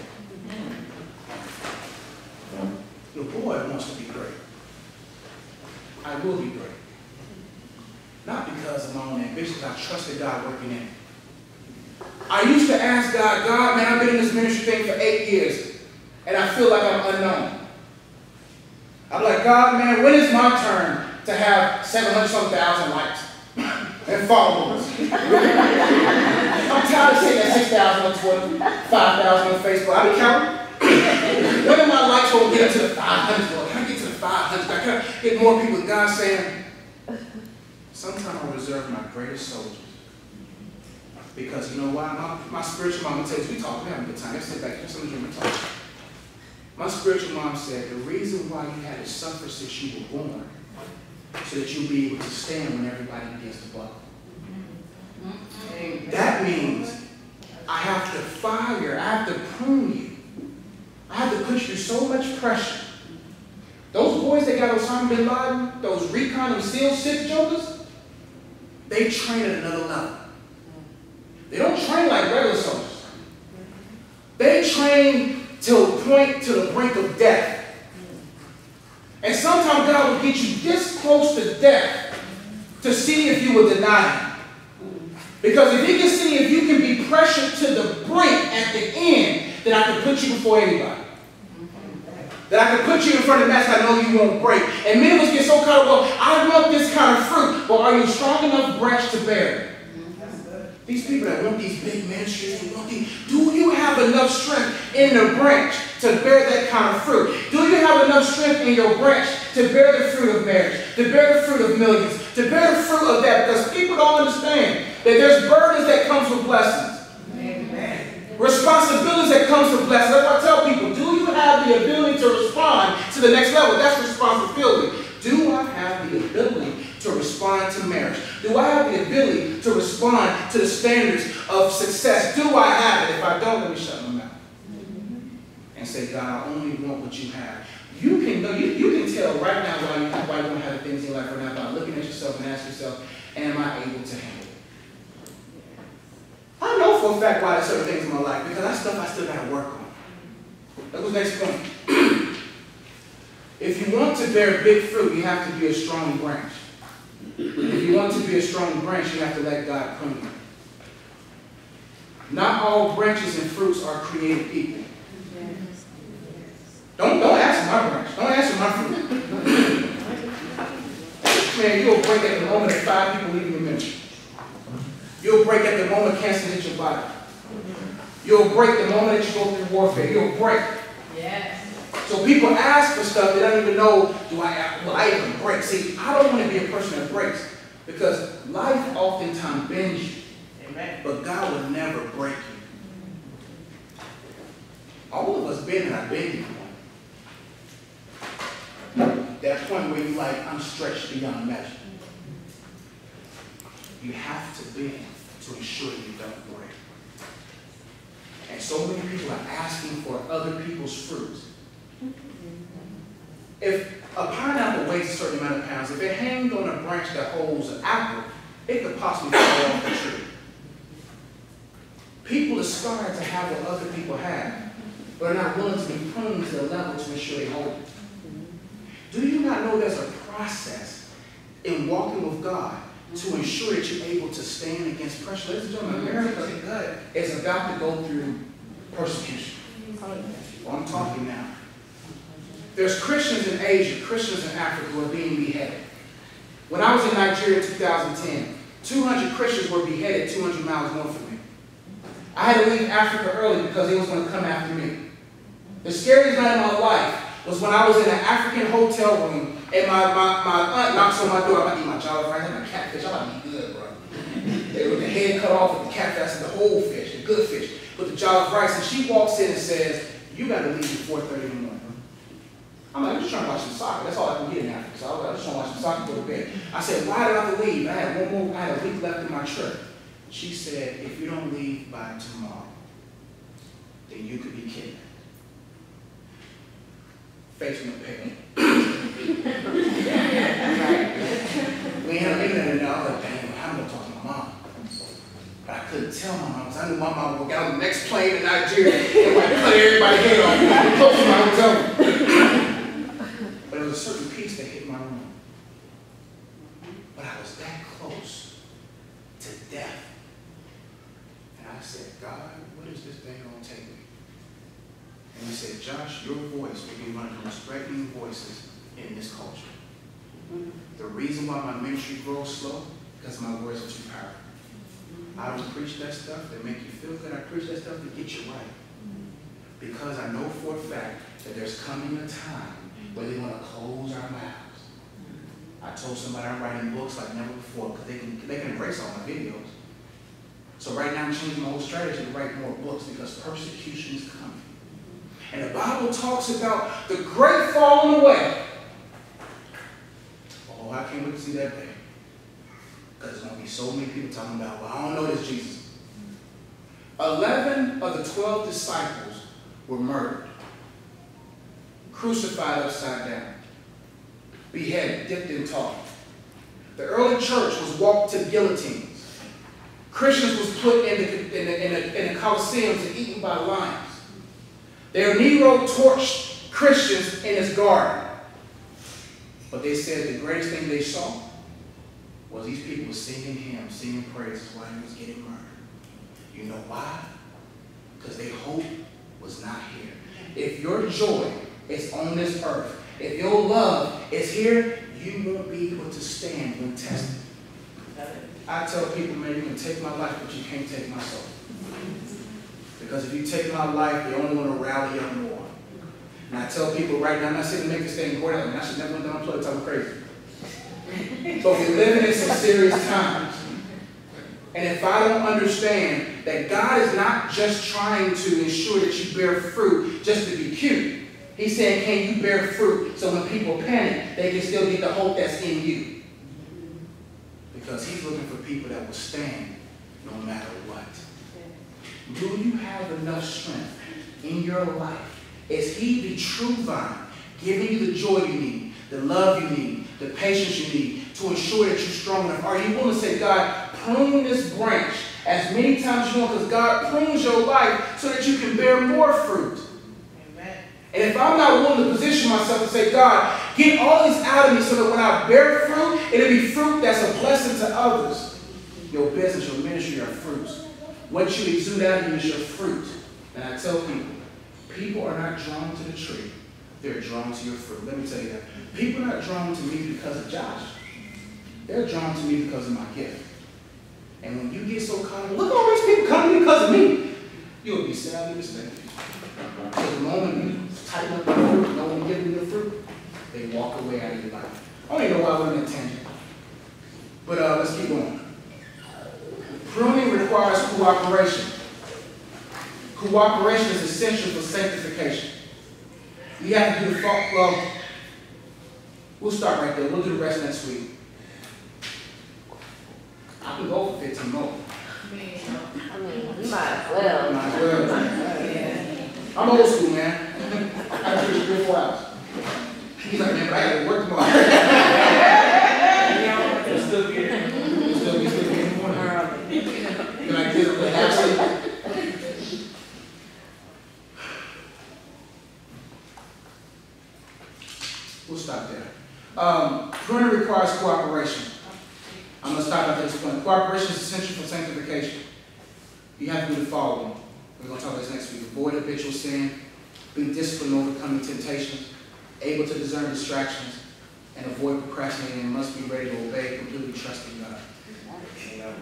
The boy wants to be great. I will be great. Not because of my own ambitions. I trusted God working in it. I used to ask God, God, man, I've been in this ministry thing for eight years, and I feel like I'm unknown. I'm like, God, man, when is my turn to have seven hundred some thousand likes and followers? I'm tired of seeing that six thousand on Twitter, five thousand on Facebook. I've been counting. When am my likes going to get up to the five hundred? Well, can I get to the five hundred? Can I get more people? God saying, sometimes I reserve my greatest soldiers. Because you know why? My, my spiritual mom tells you, we talk, we have a good time. Let's sit back, just in the room and talk. My spiritual mom said, the reason why you had to suffer since you were born, so that you'll be able to stand when everybody begins to buckle. That means I have to fire, I have to prune you. I have to put you through so much pressure. Those boys that got Osama bin Laden, those recon and SEAL six jokers, they train at another level. They don't train like regular soldiers. They train to a point, to the brink of death. And sometimes God will get you this close to death to see if you will deny him. Because if he can see if you can be pressured to the brink at the end, then I can put you before anybody. That I can put you in front of the mass I know you won't break. And many of us get so caught up, well, I want this kind of fruit. Well, are you a strong enough branch to bear it? These people that want these big ministries, who want these, do you have enough strength in the branch to bear that kind of fruit? Do you have enough strength in your branch to bear the fruit of marriage, to bear the fruit of millions, to bear the fruit of that? Because people don't understand that there's burdens that comes with blessings. Amen. Responsibilities that comes with blessings. That's why I tell people, do you have the ability to respond to the next level? That's responsibility. Do I have the ability to respond to marriage? Do I have the ability to respond to the standards of success? Do I have it? If I don't, let me shut my mouth and say, God, I only want what you have. You can know, you, you can tell right now why you, why you don't have the things in your life right now by looking at yourself and ask yourself, am I able to handle it? I know for a fact why there's certain things in my life, because that's stuff I still got to work on. That was the next point. If you want to bear big fruit, you have to be a strong branch. And if you want to be a strong branch, you have to let God prune you. Not all branches and fruits are created equal. Don't, don't ask for my branch. Don't ask for my fruit. Man, you'll break at the moment that five people leave your ministry. You'll break at the moment cancer hits your body. You'll break the moment that you go through warfare. You'll break. Yes. So people ask for stuff, they don't even know, do I, will I even break? See, I don't want to be a person that breaks, because life oftentimes bends you. Amen. But God will never break you. All of us bend and I bend you. That point where you're like, I'm stretched beyond measure. You have to bend to ensure you don't break. And so many people are asking for other people's fruits. If a pineapple weighs a certain amount of pounds, if it hangs on a branch that holds an apple, it could possibly fall off the tree. People aspire to have what other people have, but are not willing to be pruned to the level to ensure they hold it. Do you not know there's a process in walking with God to ensure that you're able to stand against pressure? Ladies and gentlemen, America is about to go through persecution. Well, I'm talking now. There's Christians in Asia, Christians in Africa who are being beheaded. When I was in Nigeria in two thousand ten, two hundred Christians were beheaded two hundred miles north of me. I had to leave Africa early because they was going to come after me. The scariest night of my life was when I was in an African hotel room and my, my, my aunt knocks on my door. I'm about to eat my jollof rice and my catfish. I'm about to eat good, bro. They with the head cut off with the catfish and the whole fish, the good fish, with the jollof rice. And she walks in and says, you got to leave at four thirty in the morning. I'm like, I'm just trying to watch some soccer. That's all I can get in Africa. So I was like, I just want to watch some soccer, go to bed. I said, why did I have to leave? I had one more, I had a week left in my trip. She said, if you don't leave by tomorrow, then you could be kidnapped. Face no pain. We ain't had no internet in there. I was like, dang, how am I going to talk to my mom? But I couldn't tell my mom because I knew my mom would get on the next plane in Nigeria and like cut everybody's head off. Close to my hotel. But there was a certain piece that hit my room. But I was that close to death. And I said, God, what is this thing going to take me? And he said, Josh, your voice will be one of the most threatening voices in this culture. The reason why my ministry grows slow, because my words are too powerful. I don't preach that stuff that make you feel good. I preach that stuff to get you right. Because I know for a fact that there's coming a time where they want to close our mouths. I told somebody I'm writing books like never before because they can, they can erase all my videos. So right now I'm changing my whole strategy to write more books because persecution is coming. And the Bible talks about the great falling away. Oh, I can't wait to see that day. Because there's going to be so many people talking about, well, I don't know this Jesus. Eleven of the twelve disciples were murdered, crucified upside down, beheaded, dipped in tar. The early church was walked to guillotines. Christians was put in the, in the, in the, in the Colosseums and eaten by lions. Their Nero torched Christians in his garden. But they said the greatest thing they saw was these people singing hymns, singing praises while he was getting murdered. You know why? Because their hope was not here. If your joy is on this earth, if your love is here, you won't be able to stand when tested. I tell people, man, you can take my life, but you can't take my soul. Because if you take my life, you only want to rally up more. And I tell people right now, I'm not sitting to make this thing important. I mean, I should never have done unplugged, I'm crazy. But we're living in some serious times. And if I don't understand that God is not just trying to ensure that you bear fruit just to be cute. He's saying, can you bear fruit so when people panic, they can still get the hope that's in you. Because he's looking for people that will stand no matter what. Do you have enough strength in your life? Is he the true vine, giving you the joy you need, the love you need, the patience you need to ensure that you're strong enough? Are you willing to say, God, prune this branch as many times as you want, because God prunes your life so that you can bear more fruit? Amen. And if I'm not willing to position myself and say, God, get all this out of me so that when I bear fruit, it'll be fruit that's a blessing to others. Your business, your ministry are fruits. What you exude out of you is your fruit. And I tell people, people are not drawn to the tree. They're drawn to your fruit. Let me tell you that. People are not drawn to me because of Josh. They're drawn to me because of my gift. And when you get so caught up, look at all these people coming because of me, you'll be sadly mistaken. Because the moment you tighten up the fruit, no one giving you the fruit, they walk away out of your life. I don't even know why I went on that tangent. But uh, let's keep going. Pruning requires cooperation. Cooperation is essential for sanctification. You have to do the fault. Well, we'll start right there. We'll do the rest next week. I can go for fifteen more. I mean, you might as well. Might as well. Yeah. I'm old school, man. I can preach three or four hours. He's like, man, but I got to work tomorrow. It's still good. It's still good. It's still good in the morning. Can I get it with half sleep? We'll stop there. Um, pruning requires cooperation. I'm going to stop at this point. Cooperation is essential for sanctification. You have to do the following. We're going to talk about this next week. Avoid habitual sin. be disciplined in overcoming temptations, able to discern distractions, and avoid procrastinating, and must be ready to obey, completely trusting God. You know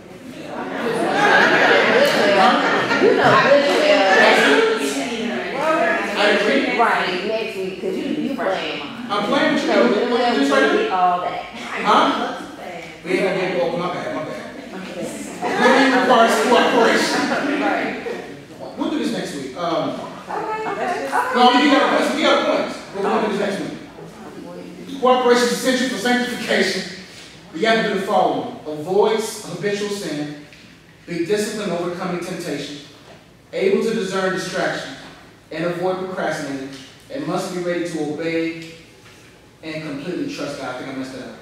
good well. I agree. Right, next week, because you, you playing. I'm playing with you. So What we you will do right now? all that. Huh? We ain't gonna get open. My bad, my bad. Pruning requires cooperation. Right. We'll do this next week. Um, Okay, okay. no, I mean, you got, we got points, but we'll do this next week. Cooperation is essential for sanctification. You have to do the following: avoid habitual sin, be disciplined in overcoming temptation, able to discern distractions, and avoid procrastinating, and must be ready to obey and completely trust God. I think I messed that up.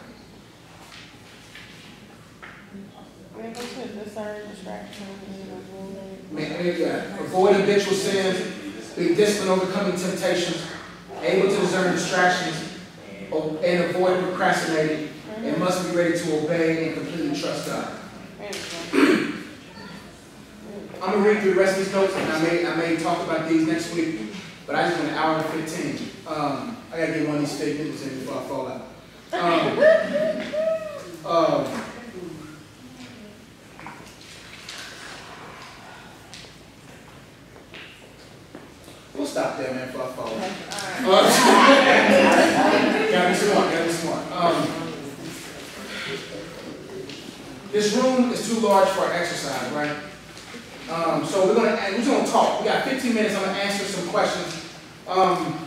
Yeah. Avoid habitual sins, be disciplined in overcoming temptations, able to discern distractions, and avoid procrastinating, and must be ready to obey and completely trust God. I'm going to read through the rest of these notes, and I may, I may talk about these next week, but I just went an hour and fifteen. Um, I got to get one of these statements in before I fall out. Um, um, we'll stop there, man, before I fall out. Uh, gotta be smart, gotta be smart. Um, this room is too large for our exercise, right? Um, so we're gonna we're just gonna talk. We got fifteen minutes. I'm gonna answer some questions. Um,